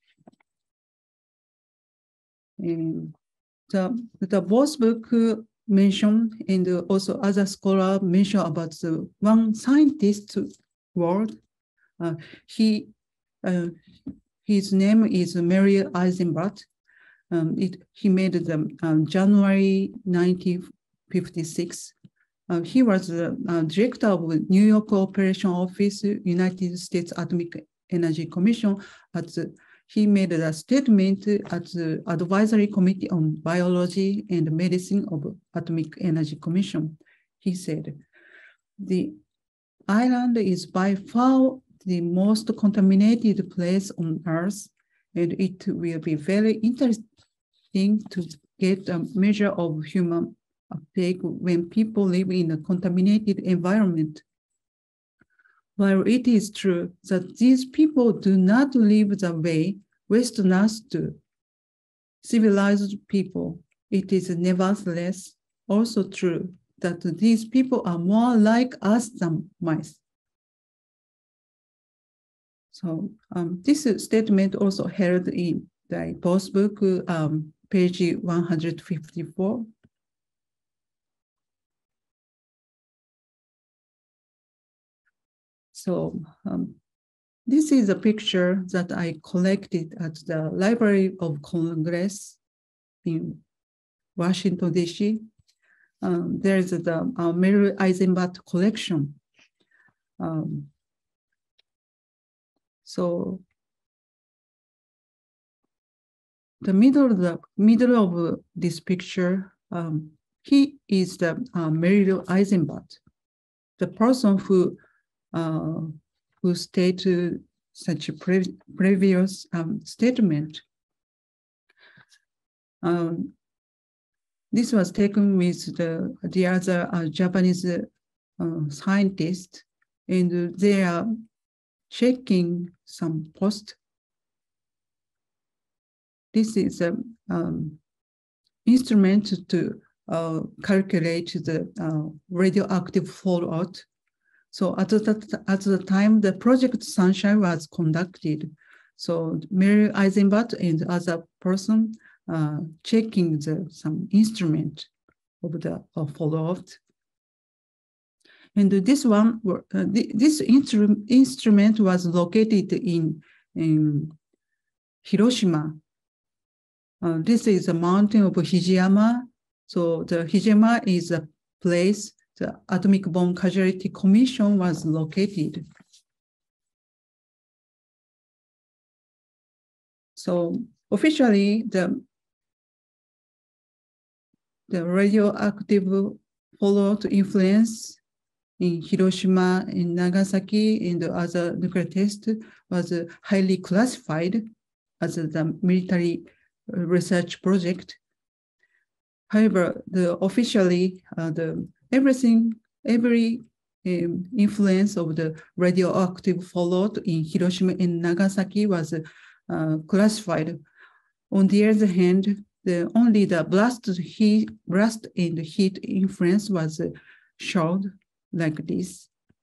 And The, the both book mentioned and also other scholars mention about the one scientist world. Uh, he, uh, his name is Mary Eisenbart. Um, it, he made them um, January nineteen fifty-six. Uh, he was the uh, director of New York Operation Office, United States Atomic Energy Commission at the He made a statement at the Advisory Committee on Biology and Medicine of Atomic Energy Commission. He said, the island is by far the most contaminated place on Earth, and it will be very interesting to get a measure of human uptake when people live in a contaminated environment. While it is true that these people do not live the way Westerners do, civilized people, it is nevertheless also true that these people are more like us than mice. So um, this statement also held in the post book, um, page one hundred fifty-four. So um, this is a picture that I collected at the Library of Congress in Washington, D C. Um, there's the uh, Mary Eisenbart collection. Um, so the middle of the middle of this picture, um, he is the uh, Mary Eisenbart, the person who Uh, who stated such a pre previous um, statement. Um, this was taken with the, the other uh, Japanese uh, scientists, and they are checking some post. This is an um, instrument to uh, calculate the uh, radioactive fallout. So at that at the time, the Project Sunshine was conducted. So Mary Eisenbart and other person uh, checking the some instrument of the uh, fallout. And this one, uh, this instru instrument was located in, in Hiroshima. Uh, this is a mountain of Hijiyama. So the Hijiyama is a place the Atomic Bomb Casualty Commission was located. So officially, the, the radioactive fallout influence in Hiroshima, in Nagasaki, and other nuclear tests was highly classified as the military research project. However, the officially, uh, the everything, every um, influence of the radioactive fallout in Hiroshima and Nagasaki was uh, classified. On the other hand, the only the blast heat, blast and heat influence was uh, showed like this.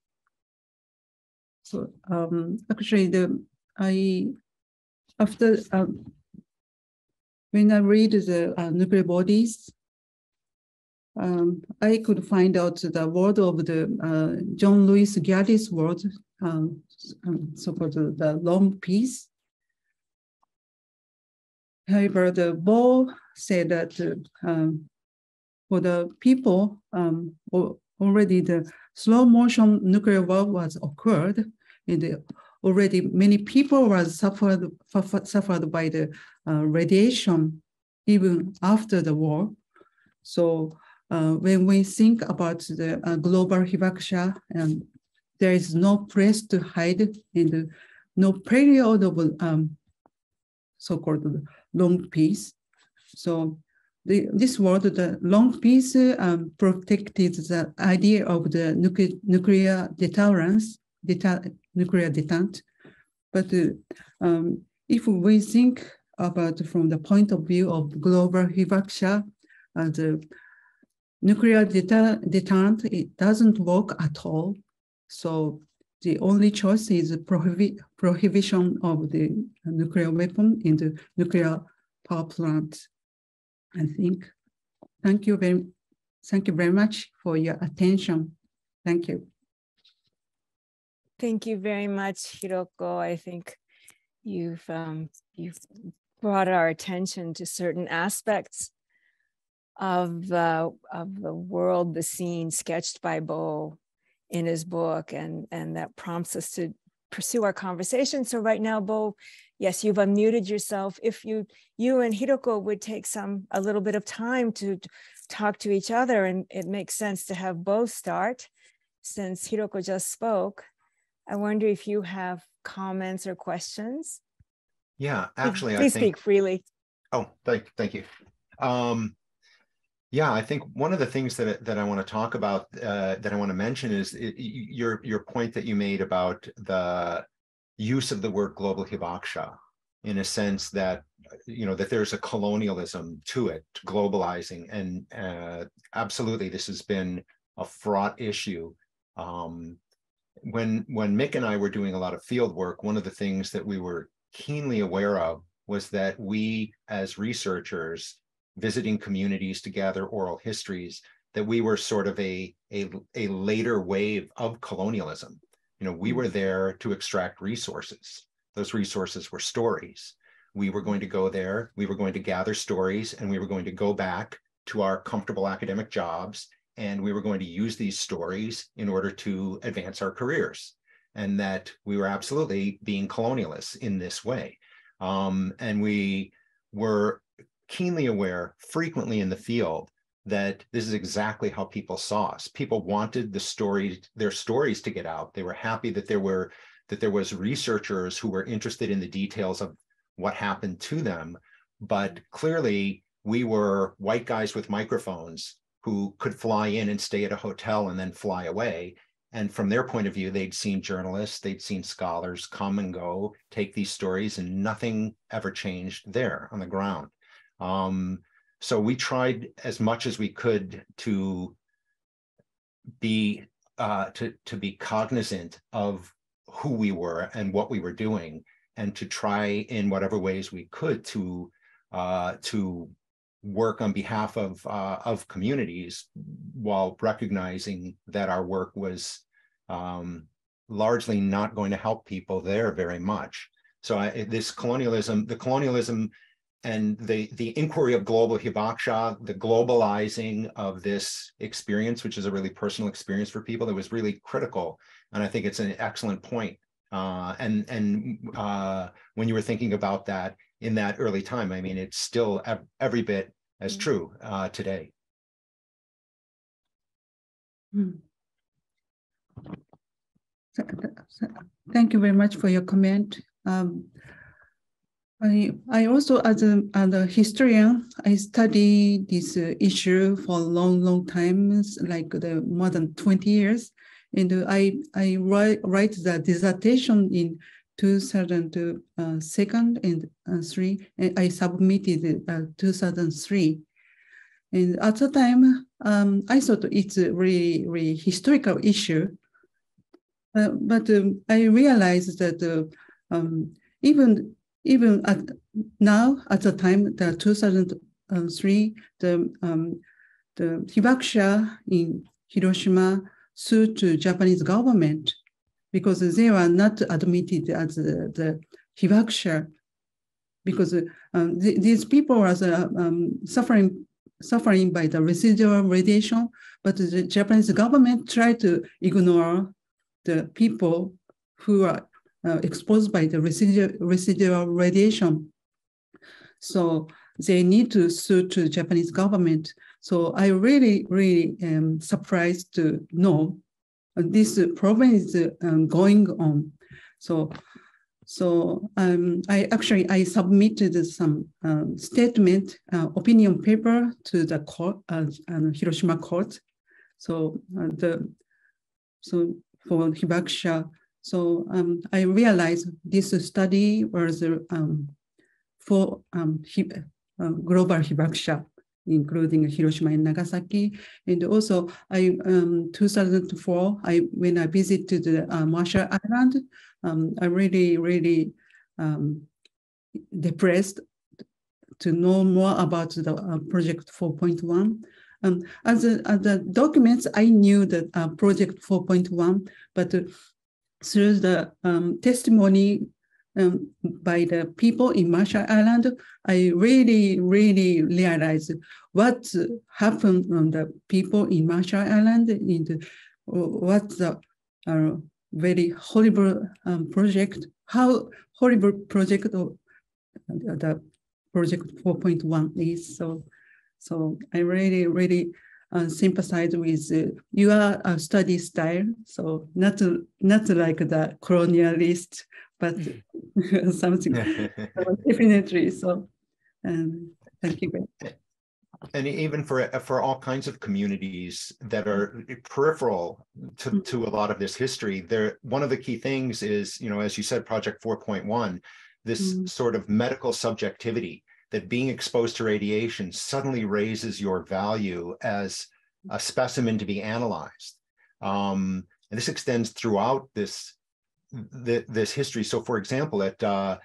So um, actually, the I after um, when I read the uh, nuclear bodies, um, I could find out the word of the uh, John Lewis Gaddis word, um, so-called the, the long piece. However, the Bohr said that uh, um, for the people, um, already the slow motion nuclear war was occurred, and the, already many people were suffered, suffered by the uh, radiation even after the war. So uh, when we think about the uh, global Hibakusha, um, there is no place to hide and no period of um, so-called long peace. So the, this word, the long peace, um, protected the idea of the nuclear, nuclear deterrence, deta nuclear detente. But uh, um, if we think about from the point of view of global Hibakusha, uh, the nuclear deter deterrent, it doesn't work at all. So the only choice is prohibi prohibition of the nuclear weapon in the nuclear power plant. I think. Thank you very, thank you very much for your attention. Thank you. Thank you very much, Hiroko. I think you've um, you've brought our attention to certain aspects of uh, of the world, the scene sketched by Bo in his book, and and that prompts us to pursue our conversation. So right now, Bo, yes, you've unmuted yourself. If you you and Hiroko would take some a little bit of time to, to talk to each other, and it makes sense to have both start, since Hiroko just spoke. I wonder if you have comments or questions. Yeah, actually, please, please I think, speak freely. Oh, thank, thank you. Um, yeah, I think one of the things that that I want to talk about, uh, that I want to mention, is it, your your point that you made about the use of the word global hibakusha, in a sense that, you know, that there's a colonialism to it, globalizing, and uh, absolutely, this has been a fraught issue. Um, when when Mick and I were doing a lot of field work, one of the things that we were keenly aware of was that we, as researchers visiting communities to gather oral histories, that we were sort of a, a, a later wave of colonialism. You know, we were there to extract resources. Those resources were stories. We were going to go there, we were going to gather stories, and we were going to go back to our comfortable academic jobs, and we were going to use these stories in order to advance our careers. And that we were absolutely being colonialists in this way. Um, and we were keenly aware, frequently in the field, that this is exactly how people saw us. People wanted the story, their stories to get out. They were happy that there were that there was researchers who were interested in the details of what happened to them. But clearly, we were white guys with microphones who could fly in and stay at a hotel and then fly away. And from their point of view, they'd seen journalists, they'd seen scholars come and go, take these stories, and nothing ever changed there on the ground. Um, so we tried as much as we could to be uh, to to be cognizant of who we were and what we were doing, and to try in whatever ways we could to uh, to work on behalf of uh, of communities, while recognizing that our work was um, largely not going to help people there very much. So I, this colonialism, the colonialism and the, the inquiry of global hibakusha, the globalizing of this experience, which is a really personal experience for people, that was really critical. And I think it's an excellent point. Uh, and and uh, when you were thinking about that in that early time, I mean, it's still ev every bit as true uh, today. Thank you very much for your comment. Um, I, I also, as a, as a historian, I study this uh, issue for a long, long time, like the more than twenty years. And I, I write, write the dissertation in two thousand two and uh, three, and I submitted uh, two thousand three. And at the time, um, I thought it's a really, really historical issue. Uh, but um, I realized that uh, um, even even at now, at the time, the two thousand three, the um, the Hibakusha in Hiroshima sued the Japanese government because they were not admitted as the, the Hibakusha, because um, th these people were uh, um, suffering suffering by the residual radiation, but the Japanese government tried to ignore the people who are uh, exposed by the residual, residual radiation. So they need to sue to the Japanese government. So I really, really am surprised to know this problem is um, going on. So, so um, I actually, I submitted some um, statement, uh, opinion paper to the court, uh, uh, Hiroshima court. So uh, the, so for Hibakusha. So um, I realized this study was um, for um, uh, global Hibakusha, including Hiroshima and Nagasaki. And also, I um, two thousand four, I when I visited the uh, Marshall Island, um, I really, really um, depressed to know more about the uh, Project four point one. Um, as, a, as the documents, I knew that uh, Project four point one, but uh, through the um, testimony um, by the people in Marshall Island, I really, really realized what happened on the people in Marshall Island, in the, what the uh, very horrible um, project, how horrible project of the Project four point one is. So. So I really, really uh, sympathize with uh, your uh, study style. So not to, not like the colonialist, but something definitely. So um, thank you. And even for for all kinds of communities that are peripheral to, mm-hmm. to a lot of this history, there one of the key things is, you know, as you said, Project four point one, this mm-hmm. sort of medical subjectivity, that being exposed to radiation suddenly raises your value as a specimen to be analyzed. Um, and this extends throughout this, the, this history. So for example, at, uh,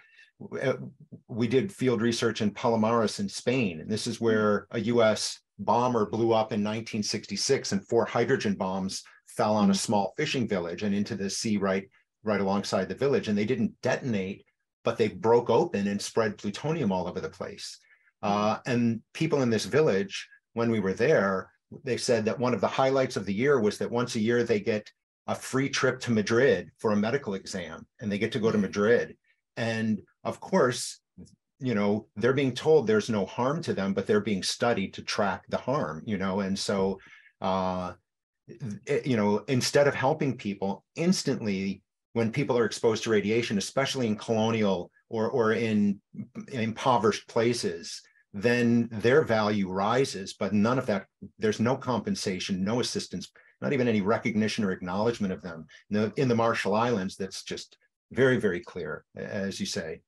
we did field research in Palomares in Spain, and this is where a U S bomber blew up in nineteen sixty-six and four hydrogen bombs fell on a small fishing village and into the sea right, right alongside the village, and they didn't detonate, but they broke open and spread plutonium all over the place. Uh, and people in this village, when we were there, they said that one of the highlights of the year was that once a year they get a free trip to Madrid for a medical exam, and they get to go to Madrid. And of course, you know, they're being told there's no harm to them, but they're being studied to track the harm, you know, and so, uh, it, you know, instead of helping people instantly, when people are exposed to radiation, especially in colonial or, or in impoverished places, then their value rises, but none of that, there's no compensation, no assistance, not even any recognition or acknowledgement of them. No, in the Marshall Islands, that's just very, very clear, as you say.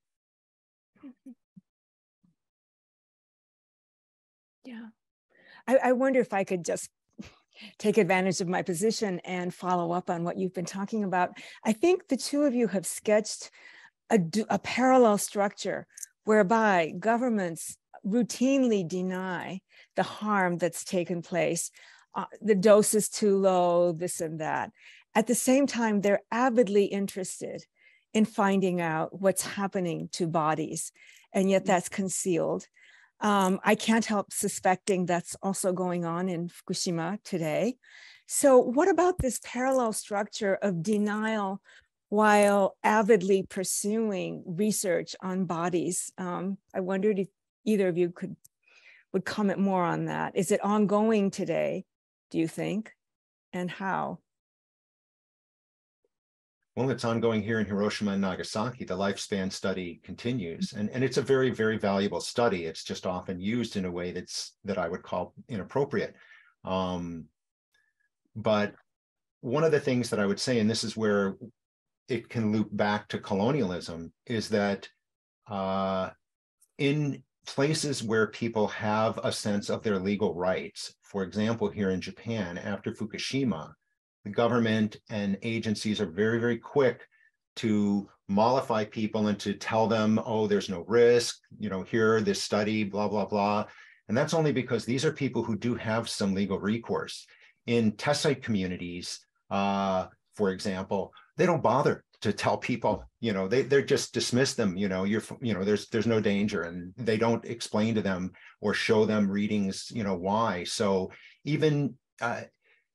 Yeah. I, I wonder if I could just take advantage of my position and follow up on what you've been talking about. I think the two of you have sketched a, a parallel structure whereby governments routinely deny the harm that's taken place. Uh, the dose is too low, this and that. At the same time, they're avidly interested in finding out what's happening to bodies, and yet that's concealed. Um, I can't help suspecting that's also going on in Fukushima today. So what about this parallel structure of denial while avidly pursuing research on bodies? Um, I wondered if either of you could would comment more on that. Is it ongoing today, do you think, and how? Well, it's ongoing here in Hiroshima and Nagasaki. The lifespan study continues, and, and it's a very, very valuable study. It's just often used in a way that's that I would call inappropriate. Um, but one of the things that I would say, and this is where it can loop back to colonialism, is that uh, in places where people have a sense of their legal rights. For example, here in Japan, after Fukushima, the government and agencies are very, very quick to mollify people and to tell them, oh, there's no risk, you know, here, this study, blah, blah, blah. And that's only because these are people who do have some legal recourse. In test site communities, uh, for example, they don't bother to tell people, you know, they, they're just dismiss them, you know, you're, you know, there's, there's no danger, and they don't explain to them or show them readings, you know, why. So even, uh,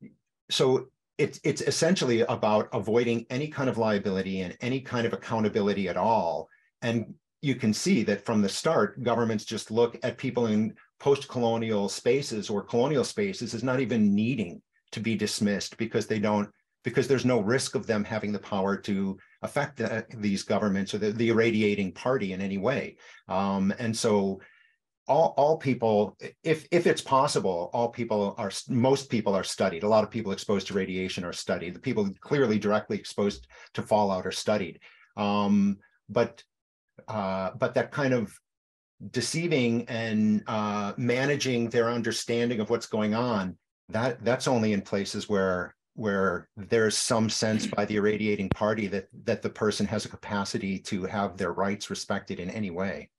so it's, it's essentially about avoiding any kind of liability and any kind of accountability at all. And you can see that from the start, governments just look at people in post-colonial spaces or colonial spaces as not even needing to be dismissed because they don't, because there's no risk of them having the power to affect the, these governments or the, the irradiating party in any way. Um, and so all, all people, if, if it's possible, all people are, most people are studied. A lot of people exposed to radiation are studied. The people clearly directly exposed to fallout are studied. Um, but, uh, but that kind of deceiving and uh, managing their understanding of what's going on, that, that's only in places where where there's some sense by the irradiating party that that the person has a capacity to have their rights respected in any way.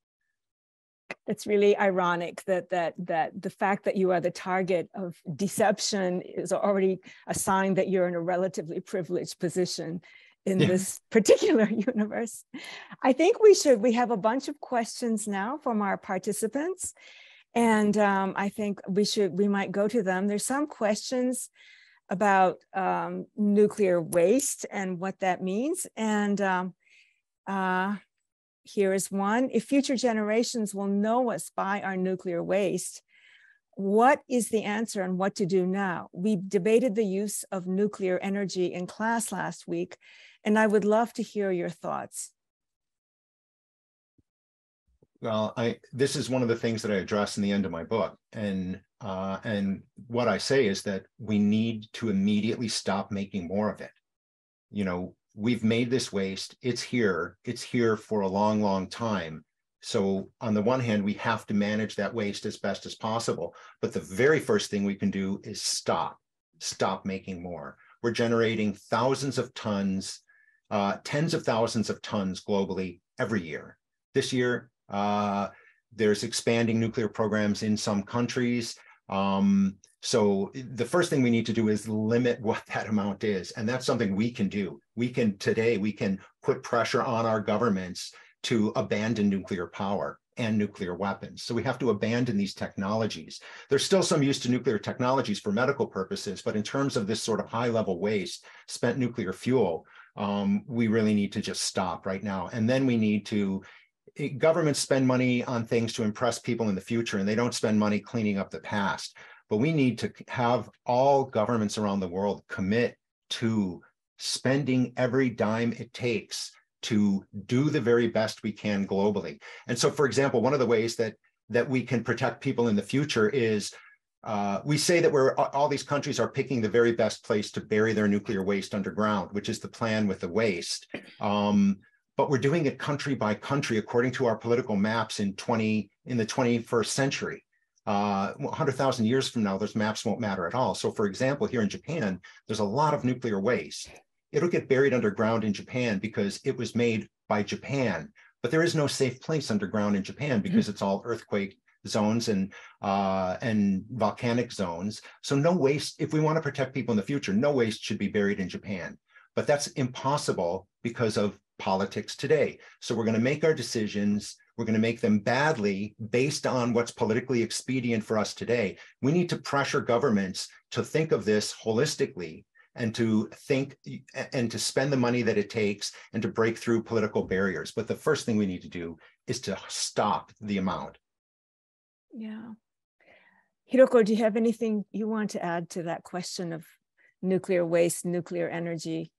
It's really ironic that that that the fact that you are the target of deception is already a sign that you're in a relatively privileged position in yeah. this particular universe. I think we should, we have a bunch of questions now from our participants, and um, I think we should, we might go to them. There's some questions about um, nuclear waste and what that means. And um, uh, here is one. If future generations will know us by our nuclear waste, what is the answer and what to do now? We debated the use of nuclear energy in class last week, and I would love to hear your thoughts. Well, I, this is one of the things that I address in the end of my book. And, uh, and what I say is that we need to immediately stop making more of it. You know, we've made this waste, it's here, it's here for a long, long time. So on the one hand, we have to manage that waste as best as possible. But the very first thing we can do is stop, stop making more. We're generating thousands of tons, uh, tens of thousands of tons globally every year. This year, Uh, there's expanding nuclear programs in some countries. Um, so the first thing we need to do is limit what that amount is. And that's something we can do. We can, today, we can put pressure on our governments to abandon nuclear power and nuclear weapons. So we have to abandon these technologies. There's still some use to nuclear technologies for medical purposes, but in terms of this sort of high-level waste, spent nuclear fuel, um, we really need to just stop right now. And then we need to governments spend money on things to impress people in the future, and they don't spend money cleaning up the past. But we need to have all governments around the world commit to spending every dime it takes to do the very best we can globally. And so, for example, one of the ways that, that we can protect people in the future is uh, we say that we're, all these countries are picking the very best place to bury their nuclear waste underground, which is the plan with the waste. Um, But we're doing it country by country according to our political maps in twenty in the twenty-first century. Uh, one hundred thousand years from now, those maps won't matter at all. So, for example, here in Japan, there's a lot of nuclear waste. It'll get buried underground in Japan because it was made by Japan. But there is no safe place underground in Japan because it's all earthquake zones and uh, and volcanic zones. So no waste. If we want to protect people in the future, no waste should be buried in Japan. But that's impossible because of politics today. So we're going to make our decisions, we're going to make them badly based on what's politically expedient for us today. We need to pressure governments to think of this holistically and to think and to spend the money that it takes and to break through political barriers. But the first thing we need to do is to stop the amount. Yeah. Hiroko, do you have anything you want to add to that question of nuclear waste, nuclear energy?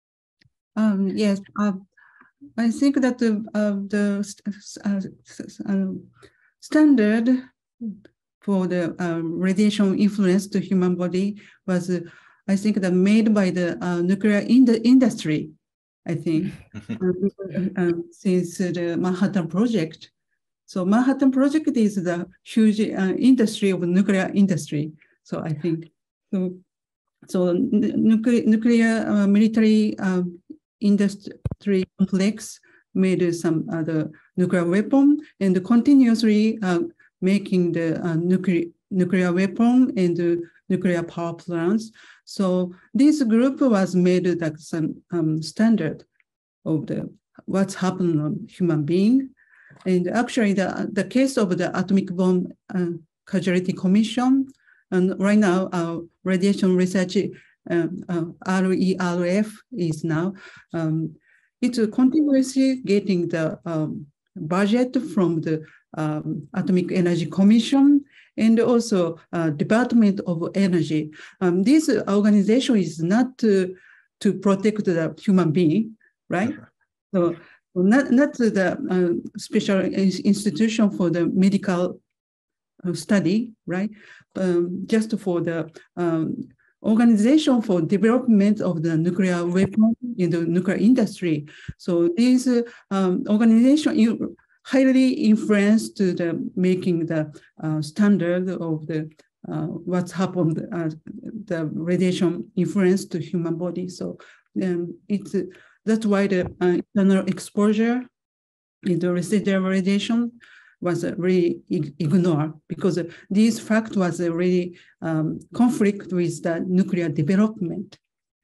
Um, yes, uh, I think that the, uh, the uh, uh, standard for the um, radiation influence to human body was, uh, I think, that made by the uh, nuclear in the industry, I think, uh, uh, since the Manhattan Project. So Manhattan Project is the huge uh, industry of nuclear industry. So I think so. So nuclear nuclear uh, military um, industry complex made some other nuclear weapon and continuously uh, making the uh, nuclear nuclear weapon and the nuclear power plants. So this group was made like some um, standard of the what's happened on human being. And actually the, the case of the atomic bomb uh, casualty commission, and right now our radiation research um, uh, R E R F is now, um, it's continuously getting the um, budget from the um, Atomic Energy Commission and also uh, Department of Energy. Um, this organization is not to, to protect the human being, right? So not, not the uh, special institution for the medical study, right? Um, just for the um, organization for development of the nuclear weapon in the nuclear industry. So this uh, um, organization highly influenced the making the uh, standard of the uh, what's happened, uh, the radiation influence to human body. So um, it's uh, that's why the uh, internal exposure in the residual radiation was uh, really ignored, because uh, this fact was a really um, conflict with the nuclear development.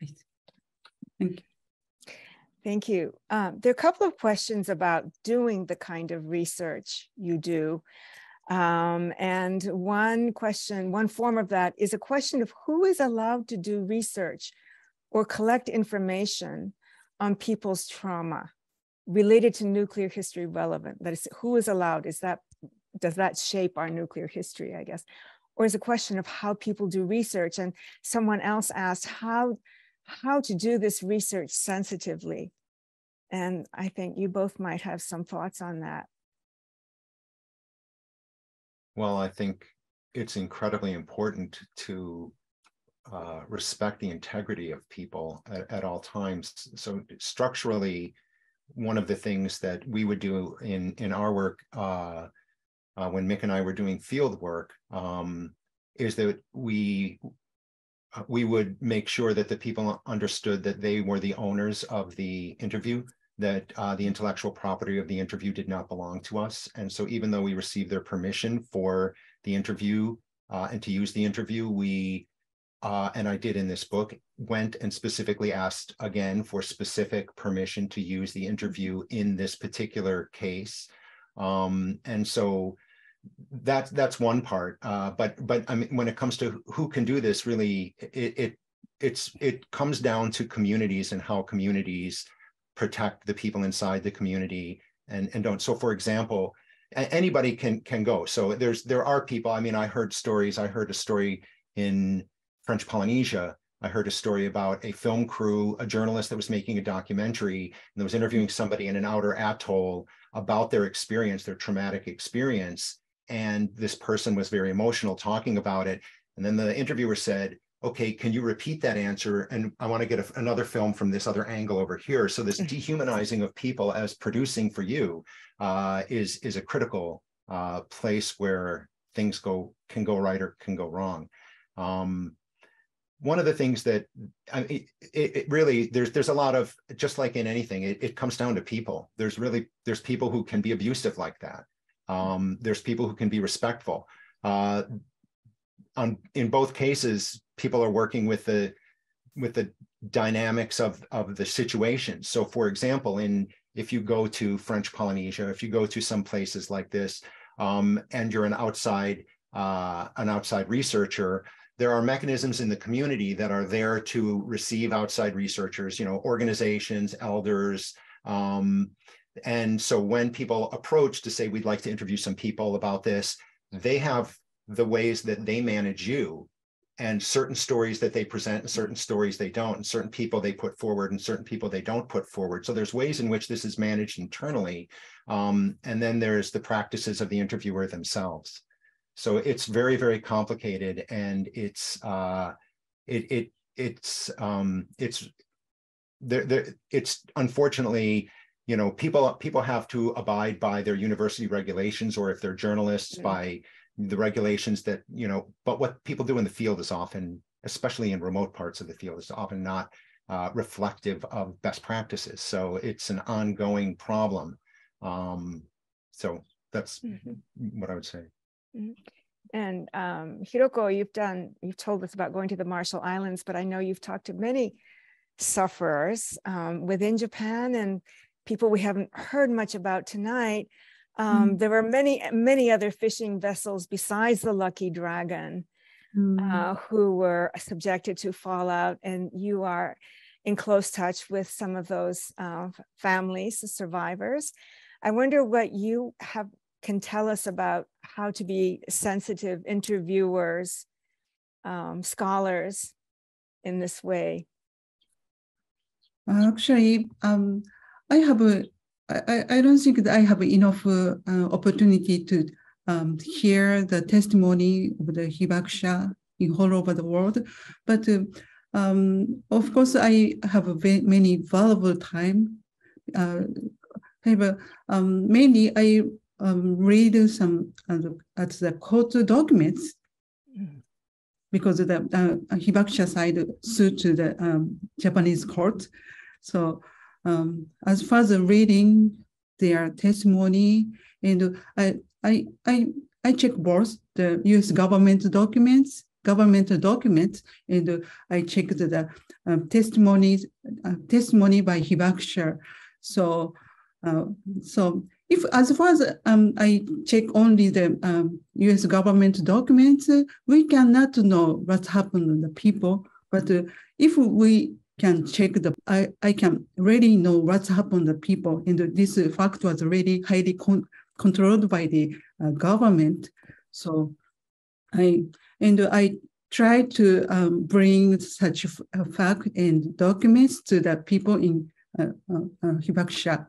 Thank you. Thank you. Um, there are a couple of questions about doing the kind of research you do. Um, and one question, one form of that is a question of who is allowed to do research or collect information on people's trauma related to nuclear history relevant. That is, who is allowed? Is that, does that shape our nuclear history, I guess? Or is a question of how people do research? And someone else asked how, how to do this research sensitively. And I think you both might have some thoughts on that. Well, I think it's incredibly important to uh, respect the integrity of people at, at all times. So structurally, one of the things that we would do in, in our work uh, uh, when Mick and I were doing field work um, is that we we would make sure that the people understood that they were the owners of the interview, that uh, the intellectual property of the interview did not belong to us. And so even though we received their permission for the interview uh, and to use the interview, we, uh, and I did in this book, went and specifically asked again for specific permission to use the interview in this particular case. Um, and so That's that's one part, uh, but but I mean, when it comes to who can do this, really, it it it's it comes down to communities and how communities protect the people inside the community and and don't. So, for example, anybody can can go. So there's there are people. I mean, I heard stories. I heard a story in French Polynesia. I heard a story about a film crew, a journalist that was making a documentary and that was interviewing somebody in an outer atoll about their experience, their traumatic experience. And this person was very emotional talking about it. And then the interviewer said, okay, can you repeat that answer? And I want to get a, another film from this other angle over here. So this dehumanizing of people as producing for you uh, is, is a critical uh, place where things go can go right or can go wrong. Um, one of the things that I mean, it, it really, there's there's a lot of, just like in anything, it, it comes down to people. There's really, there's people who can be abusive like that. Um, there's people who can be respectful. Uh, on, in both cases, people are working with the with the dynamics of, of the situation. So for example, in if you go to French Polynesia, if you go to some places like this, um, and you're an outside uh, an outside researcher, there are mechanisms in the community that are there to receive outside researchers, you know, organizations, elders, um, and so when people approach to say, we'd like to interview some people about this, they have the ways that they manage you and certain stories that they present and certain stories they don't, and certain people they put forward and certain people they don't put forward. So there's ways in which this is managed internally. Um, and then there's the practices of the interviewer themselves. So it's very, very complicated, and it's, uh, it, it, it's, um, it's, there, there, it's unfortunately, you know, people people have to abide by their university regulations, or if they're journalists, mm-hmm. by the regulations that, you know, but what people do in the field is often, especially in remote parts of the field, is often not uh, reflective of best practices. So it's an ongoing problem. Um, so that's mm-hmm. what I would say. Mm-hmm. And um, Hiroko, you've done, you've told us about going to the Marshall Islands, but I know you've talked to many sufferers um, within Japan and people we haven't heard much about tonight. Um, mm. There were many, many other fishing vessels besides the Lucky Dragon mm. uh, who were subjected to fallout, and you are in close touch with some of those uh, families, the survivors. I wonder what you have can tell us about how to be sensitive interviewers, um, scholars in this way. Uh, actually, um, I have a, I, I don't think that I have enough uh, uh, opportunity to um, hear the testimony of the Hibakusha in all over the world. But uh, um, of course, I have a very, many valuable time. Uh, however, um, mainly I um, read some uh, at the court documents because the uh, Hibakusha side sued to the um, Japanese court. So um, as far as reading their testimony, and I, I, I, I check both the U S government documents, governmental documents, and I check the, the um, testimonies, uh, testimony by Hibakusha. So, uh, so if as far as um, I check only the um, U S government documents, uh, we cannot know what happened to the people. But uh, if we can check the, I, I can really know what's happened to people. And this fact was really highly con controlled by the uh, government. So I, and I try to um, bring such a fact and documents to the people in uh, uh, uh, Hibakusha.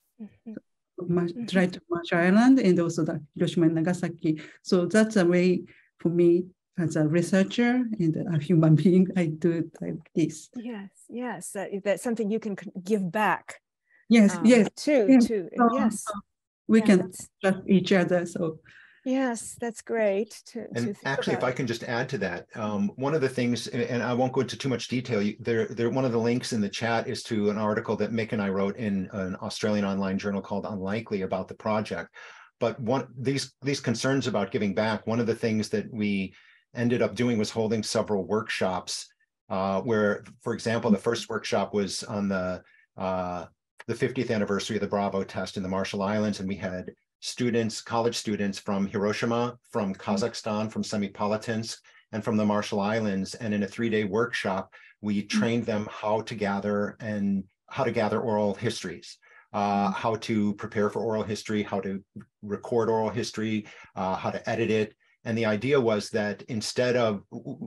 Mm-hmm. Try to Marshall Island and also the Hiroshima and Nagasaki. So that's a way for me as a researcher and a human being, I do it like this. Yes, yes, that, that's something you can give back. Yes, um, yes. To, yeah. to, so, yes. So we yeah, can trust each other, so. Yes, that's great. To, and to actually, about. if I can just add to that, um, one of the things, and I won't go into too much detail, there, there, one of the links in the chat is to an article that Mick and I wrote in an Australian online journal called Unlikely about the project. But one these these concerns about giving back, one of the things that we ended up doing was holding several workshops uh, where, for example, the first workshop was on the uh, the fiftieth anniversary of the Bravo test in the Marshall Islands, and we had students, college students from Hiroshima, from Kazakhstan, from Semipalatinsk, and from the Marshall Islands. And in a three-day workshop, we trained them how to gather and how to gather oral histories, uh, how to prepare for oral history, how to record oral history, uh, how to edit it. And the idea was that instead of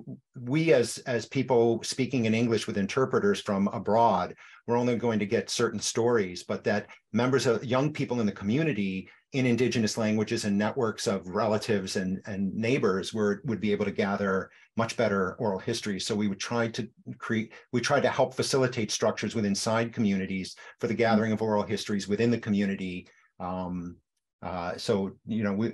we as, as people speaking in English with interpreters from abroad, we're only going to get certain stories, but that members of young people in the community in indigenous languages and networks of relatives and, and neighbors were, would be able to gather much better oral history. So we would try to create, we tried to help facilitate structures within inside communities for the gathering of oral histories within the community. Um, uh, so, you know, we,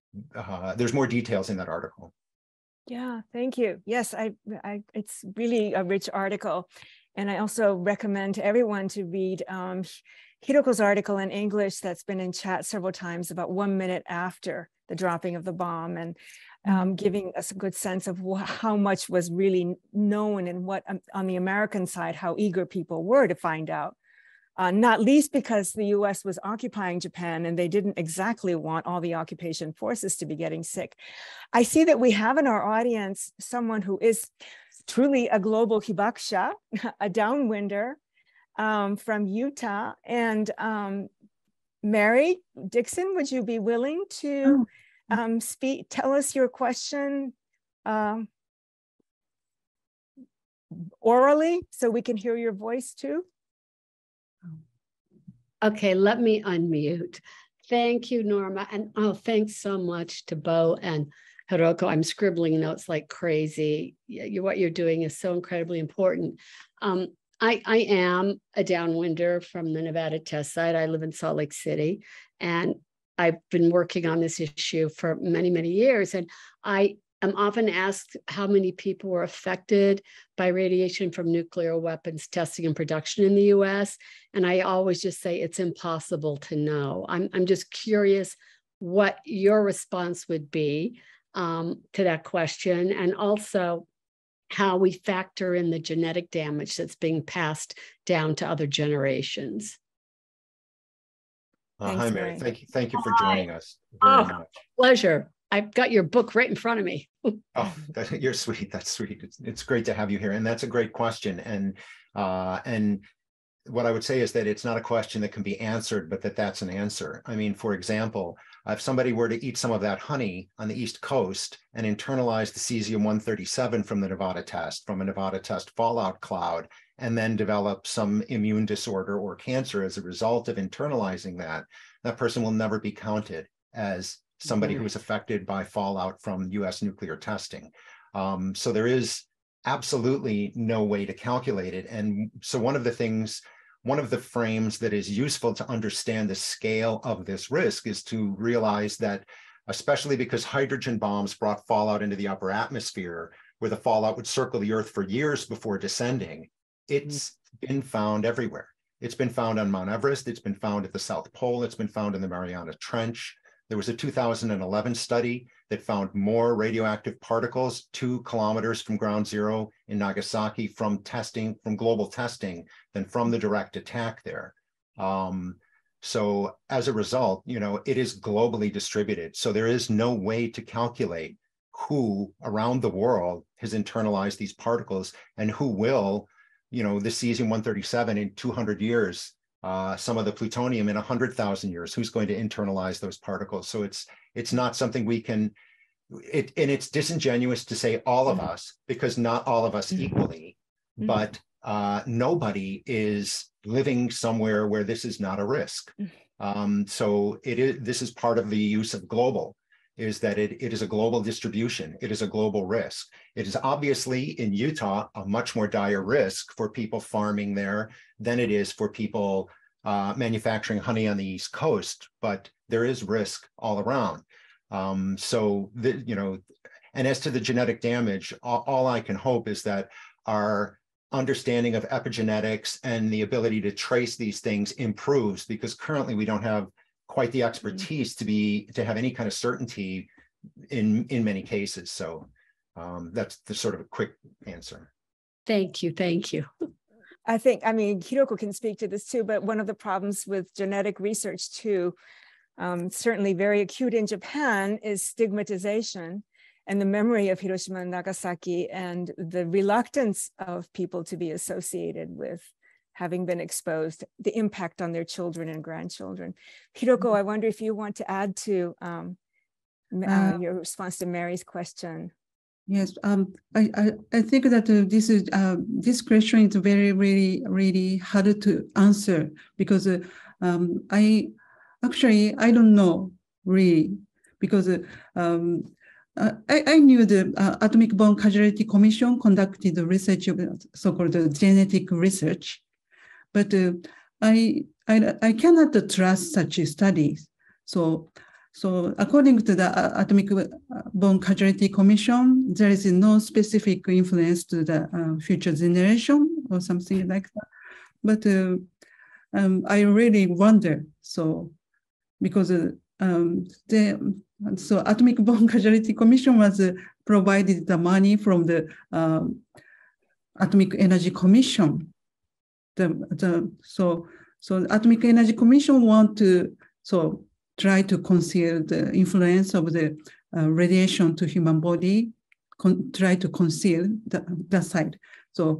Uh, there's more details in that article. Yeah, thank you. Yes, I, I, it's really a rich article. And I also recommend to everyone to read um, Hiroko's article in English that's been in chat several times about one minute after the dropping of the bomb, and um, giving us a good sense of how much was really known and what um, on the American side, how eager people were to find out. Uh, not least because the U S was occupying Japan and they didn't exactly want all the occupation forces to be getting sick. I see that we have in our audience someone who is truly a global hibakusha, a downwinder um, from Utah. And um, Mary Dixon, would you be willing to um, speak, tell us your question um, orally so we can hear your voice too? Okay, let me unmute. Thank you, Norma. And oh, thanks so much to Bo and Hiroko. I'm scribbling notes like crazy. You, what you're doing is so incredibly important. Um, I, I am a downwinder from the Nevada test site. I live in Salt Lake City, and I've been working on this issue for many, many years. And I am often asked how many people were affected by radiation from nuclear weapons testing and production in the U S. And I always just say it's impossible to know. I'm, I'm just curious what your response would be um, to that question, and also how we factor in the genetic damage that's being passed down to other generations. Uh, hi, Mary. Mary. Thank you. Thank you for joining us. Very oh, much. Pleasure. I've got your book right in front of me. Oh, that, you're sweet. That's sweet. It's, it's great to have you here. And that's a great question. And uh, and what I would say is that it's not a question that can be answered, but that that's an answer. I mean, for example, if somebody were to eat some of that honey on the East Coast and internalize the cesium one thirty-seven from the Nevada test, from a Nevada test fallout cloud, and then develop some immune disorder or cancer as a result of internalizing that, that person will never be counted as somebody who was affected by fallout from U S nuclear testing. Um, so there is absolutely no way to calculate it. And so one of the things, one of the frames that is useful to understand the scale of this risk is to realize that, especially because hydrogen bombs brought fallout into the upper atmosphere, where the fallout would circle the Earth for years before descending, it's been found everywhere. It's been found on Mount Everest. It's been found at the South Pole. It's been found in the Mariana Trench. There was a two thousand eleven study that found more radioactive particles two kilometers from ground zero in Nagasaki from testing, from global testing, than from the direct attack there. Um, so as a result, you know, it is globally distributed. So there is no way to calculate who around the world has internalized these particles and who will, you know, the cesium one thirty-seven in two hundred years, uh, some of the plutonium in one hundred thousand years, who's going to internalize those particles. So it's it's not something we can, it, and it's disingenuous to say all of us, because not all of us equally, but uh, nobody is living somewhere where this is not a risk. Um, so it is, this is part of the use of global, is that it, it is a global distribution. It is a global risk. It is obviously in Utah a much more dire risk for people farming there than it is for people uh, manufacturing honey on the East Coast, but there is risk all around. Um, so, the, you know, and as to the genetic damage, all, all I can hope is that our understanding of epigenetics and the ability to trace these things improves, because currently we don't have quite the expertise to be to have any kind of certainty in in many cases. So um, that's the sort of a quick answer. Thank you, thank you. I think, I mean, Hiroko can speak to this too, but one of the problems with genetic research too, um, certainly very acute in Japan, is stigmatization and the memory of Hiroshima and Nagasaki, and the reluctance of people to be associated with having been exposed, the impact on their children and grandchildren. Hiroko, I wonder if you want to add to um, uh, uh, your response to Mary's question. Yes, um, I, I, I think that uh, this is uh, this question is very, really, really hard to answer, because uh, um, I actually, I don't know really, because uh, um, uh, I, I knew the uh, Atomic Bomb Casualty Commission conducted the research of so-called genetic research. But uh, I, I I cannot trust such studies. So, so according to the Atomic Bomb Casualty Commission, there is no specific influence to the uh, future generation or something like that. But uh, um, I really wonder. So, because uh, um, the so Atomic Bomb Casualty Commission was uh, provided the money from the um, Atomic Energy Commission. The, the, so, so Atomic Energy Commission want to so try to conceal the influence of the uh, radiation to human body, con, try to conceal the, that side. So,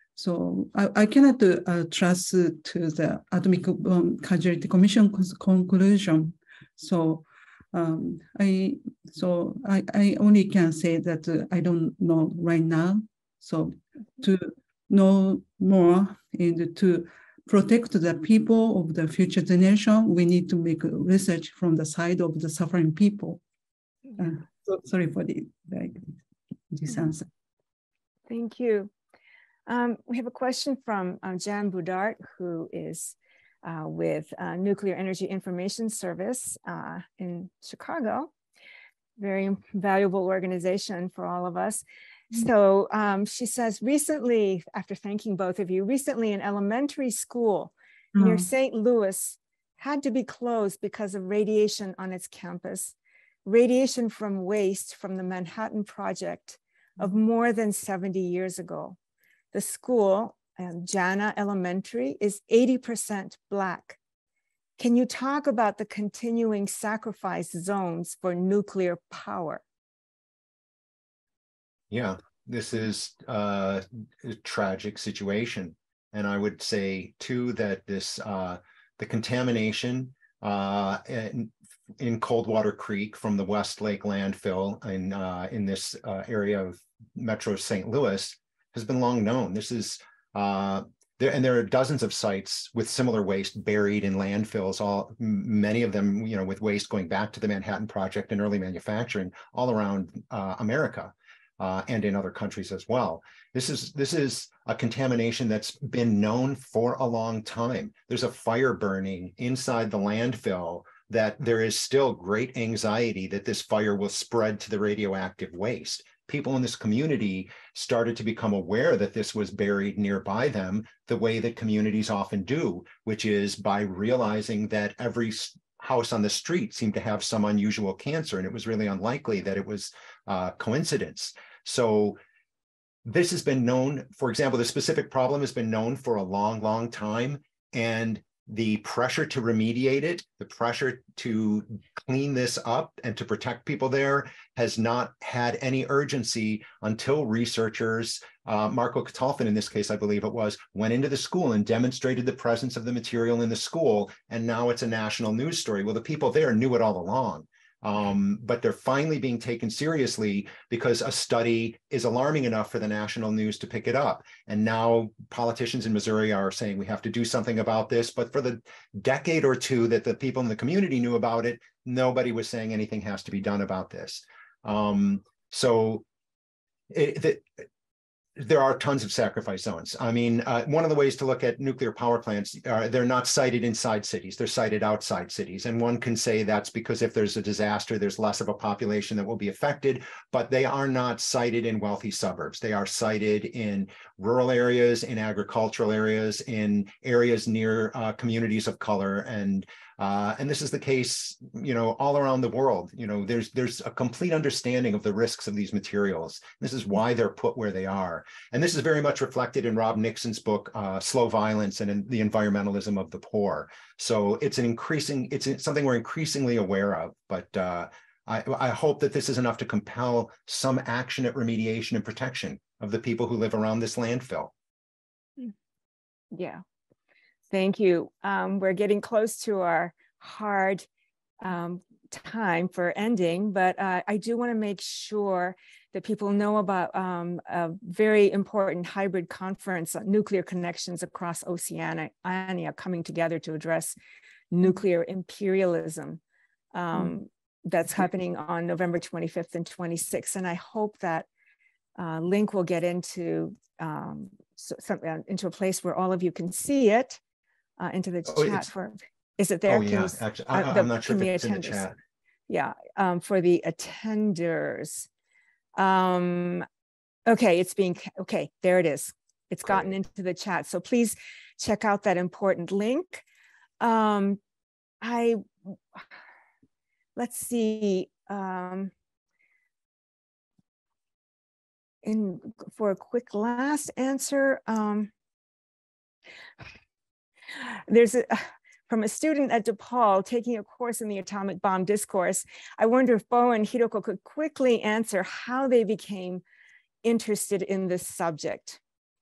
so I, I cannot uh, trust to the Atomic Bomb Casualty Commission conclusion. So, um, I so I, I only can say that uh, I don't know right now. So, to know more and to protect the people of the future generation, we need to make research from the side of the suffering people. Uh, so sorry for the like, this answer. Thank you. Um, we have a question from um, Jan Boudart, who is uh, with uh, Nuclear Energy Information Service uh, in Chicago. Very valuable organization for all of us. So um, she says, recently, after thanking both of you, recently an elementary school mm. near Saint Louis had to be closed because of radiation on its campus. Radiation from waste from the Manhattan Project of more than seventy years ago. The school, um, Jana Elementary, is eighty percent Black. Can you talk about the continuing sacrifice zones for nuclear power? Yeah, this is uh, a tragic situation. And I would say, too, that this uh, the contamination uh, in, in Coldwater Creek from the West Lake landfill in, uh, in this uh, area of Metro Saint Louis has been long known. This is, uh, there, and there are dozens of sites with similar waste buried in landfills, all many of them, you know, with waste going back to the Manhattan Project and early manufacturing all around uh, America. Uh, and in other countries as well. This is this is a contamination that's been known for a long time. There's a fire burning inside the landfill that there is still great anxiety that this fire will spread to the radioactive waste. People in this community started to become aware that this was buried nearby them the way that communities often do, which is by realizing that every house on the street seemed to have some unusual cancer, and it was really unlikely that it was uh, coincidence. So this has been known, for example, the specific problem has been known for a long, long time, and the pressure to remediate it, the pressure to clean this up and to protect people there has not had any urgency until researchers, uh, Marco Catalfin in this case, I believe it was, went into the school and demonstrated the presence of the material in the school, and now it's a national news story. Well, the people there knew it all along. Um, but they're finally being taken seriously because a study is alarming enough for the national news to pick it up. And now politicians in Missouri are saying we have to do something about this. But for the decade or two that the people in the community knew about it, nobody was saying anything has to be done about this. Um, so it, it, there are tons of sacrifice zones. I mean, uh, one of the ways to look at nuclear power plants, uh, they're not sited inside cities, they're sited outside cities. And one can say that's because if there's a disaster, there's less of a population that will be affected, but they are not sited in wealthy suburbs. They are sited in rural areas, in agricultural areas, in areas near uh, communities of color. And Uh, and this is the case, you know, all around the world. You know, there's there's a complete understanding of the risks of these materials. This is why they're put where they are. And this is very much reflected in Rob Nixon's book, uh, Slow Violence and in the Environmentalism of the Poor. So it's an increasing, it's something we're increasingly aware of. But uh, I, I hope that this is enough to compel some action at remediation and protection of the people who live around this landfill. Yeah. Thank you. Um, we're getting close to our hard um, time for ending, but uh, I do want to make sure that people know about um, a very important hybrid conference on nuclear connections across Oceania coming together to address nuclear imperialism. Um, mm. That's happening on November twenty-fifth and twenty-sixth. And I hope that uh, link will get into, um, so, some, uh, into a place where all of you can see it. Uh, into the oh, chat for, is it there? Oh, yeah, you, actually, I, uh, the, I'm not sure if it's in the chat. Yeah, um, for the attenders. Um, okay, it's being, okay, there it is. It's Great. Gotten into the chat. So please check out that important link. Um, I, let's see, um, in, for a quick last answer, um, there's a, from a student at DePaul taking a course in the atomic bomb discourse. I wonder if Bo and Hiroko could quickly answer how they became interested in this subject.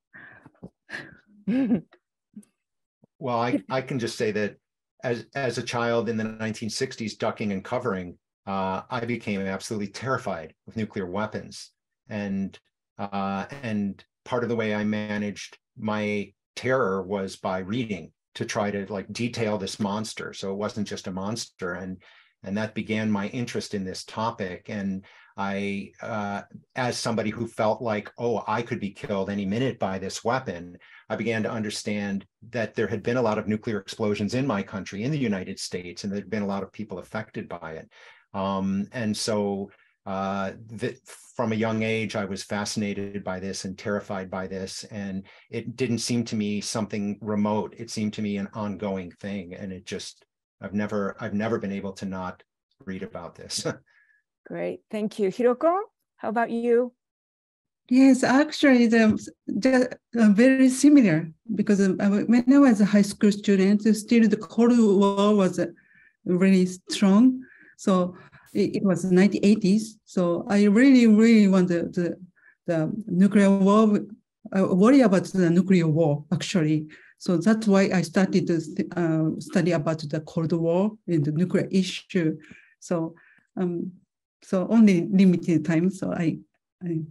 Well, I, I can just say that as, as a child in the nineteen sixties, ducking and covering, uh, I became absolutely terrified of nuclear weapons. And, uh, and part of the way I managed my terror was by reading, to try to like detail this monster. So it wasn't just a monster. And, and that began my interest in this topic. And I, uh, as somebody who felt like, oh, I could be killed any minute by this weapon, I began to understand that there had been a lot of nuclear explosions in my country, in the United States, and there had been a lot of people affected by it. Um, and so uh, that from a young age, I was fascinated by this and terrified by this. And it didn't seem to me something remote. It seemed to me an ongoing thing. And it just, I've never, I've never been able to not read about this. Great, thank you. Hiroko, how about you? Yes, actually, the, the uh, very similar, because uh, when I was a high school student, still the Cold War was uh, really strong. So it, it was nineteen eighties. So I really, really want the, the, the nuclear war, I worry about the nuclear war, actually. So that's why I started to uh, study about the Cold War and the nuclear issue. So, um, so only limited time. So I, I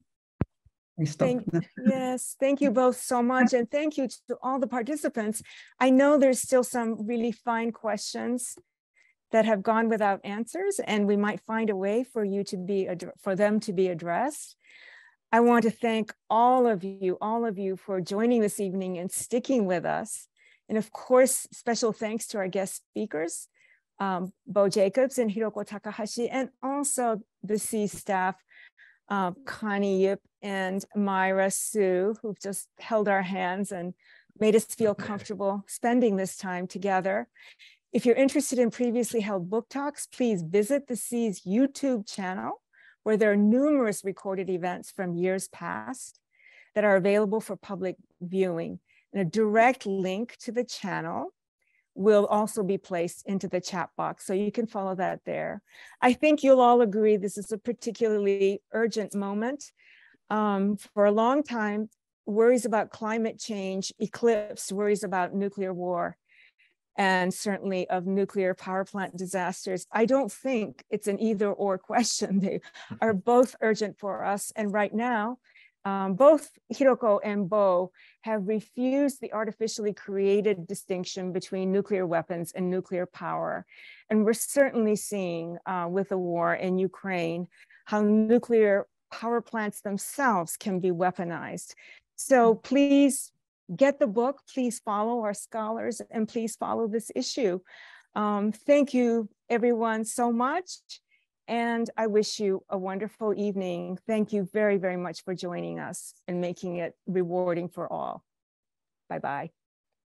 Thank, yes, thank you both so much. And thank you to all the participants. I know there's still some really fine questions that have gone without answers, and we might find a way for you to be, for them to be addressed. I want to thank all of you, all of you for joining this evening and sticking with us. And of course, special thanks to our guest speakers, um, Bo Jacobs and Hiroko Takahashi, and also the C E A S staff, Uh, Connie Yip and Myra Sue, who've just held our hands and made us feel comfortable spending this time together. If you're interested in previously held book talks, please visit the C E A S YouTube channel, where there are numerous recorded events from years past that are available for public viewing. And a direct link to the channel will also be placed into the chat box, so you can follow that there. I think you'll all agree this is a particularly urgent moment. Um, for a long time, worries about climate change eclipsed worries about nuclear war, and certainly of nuclear power plant disasters. I don't think it's an either or question. They are both urgent for us. And right now, Um, both Hiroko and Bo have refused the artificially created distinction between nuclear weapons and nuclear power. And we're certainly seeing uh, with the war in Ukraine how nuclear power plants themselves can be weaponized. So please get the book, please follow our scholars, and please follow this issue. Um, thank you everyone so much. And I wish you a wonderful evening. Thank you very, very much for joining us and making it rewarding for all. Bye-bye.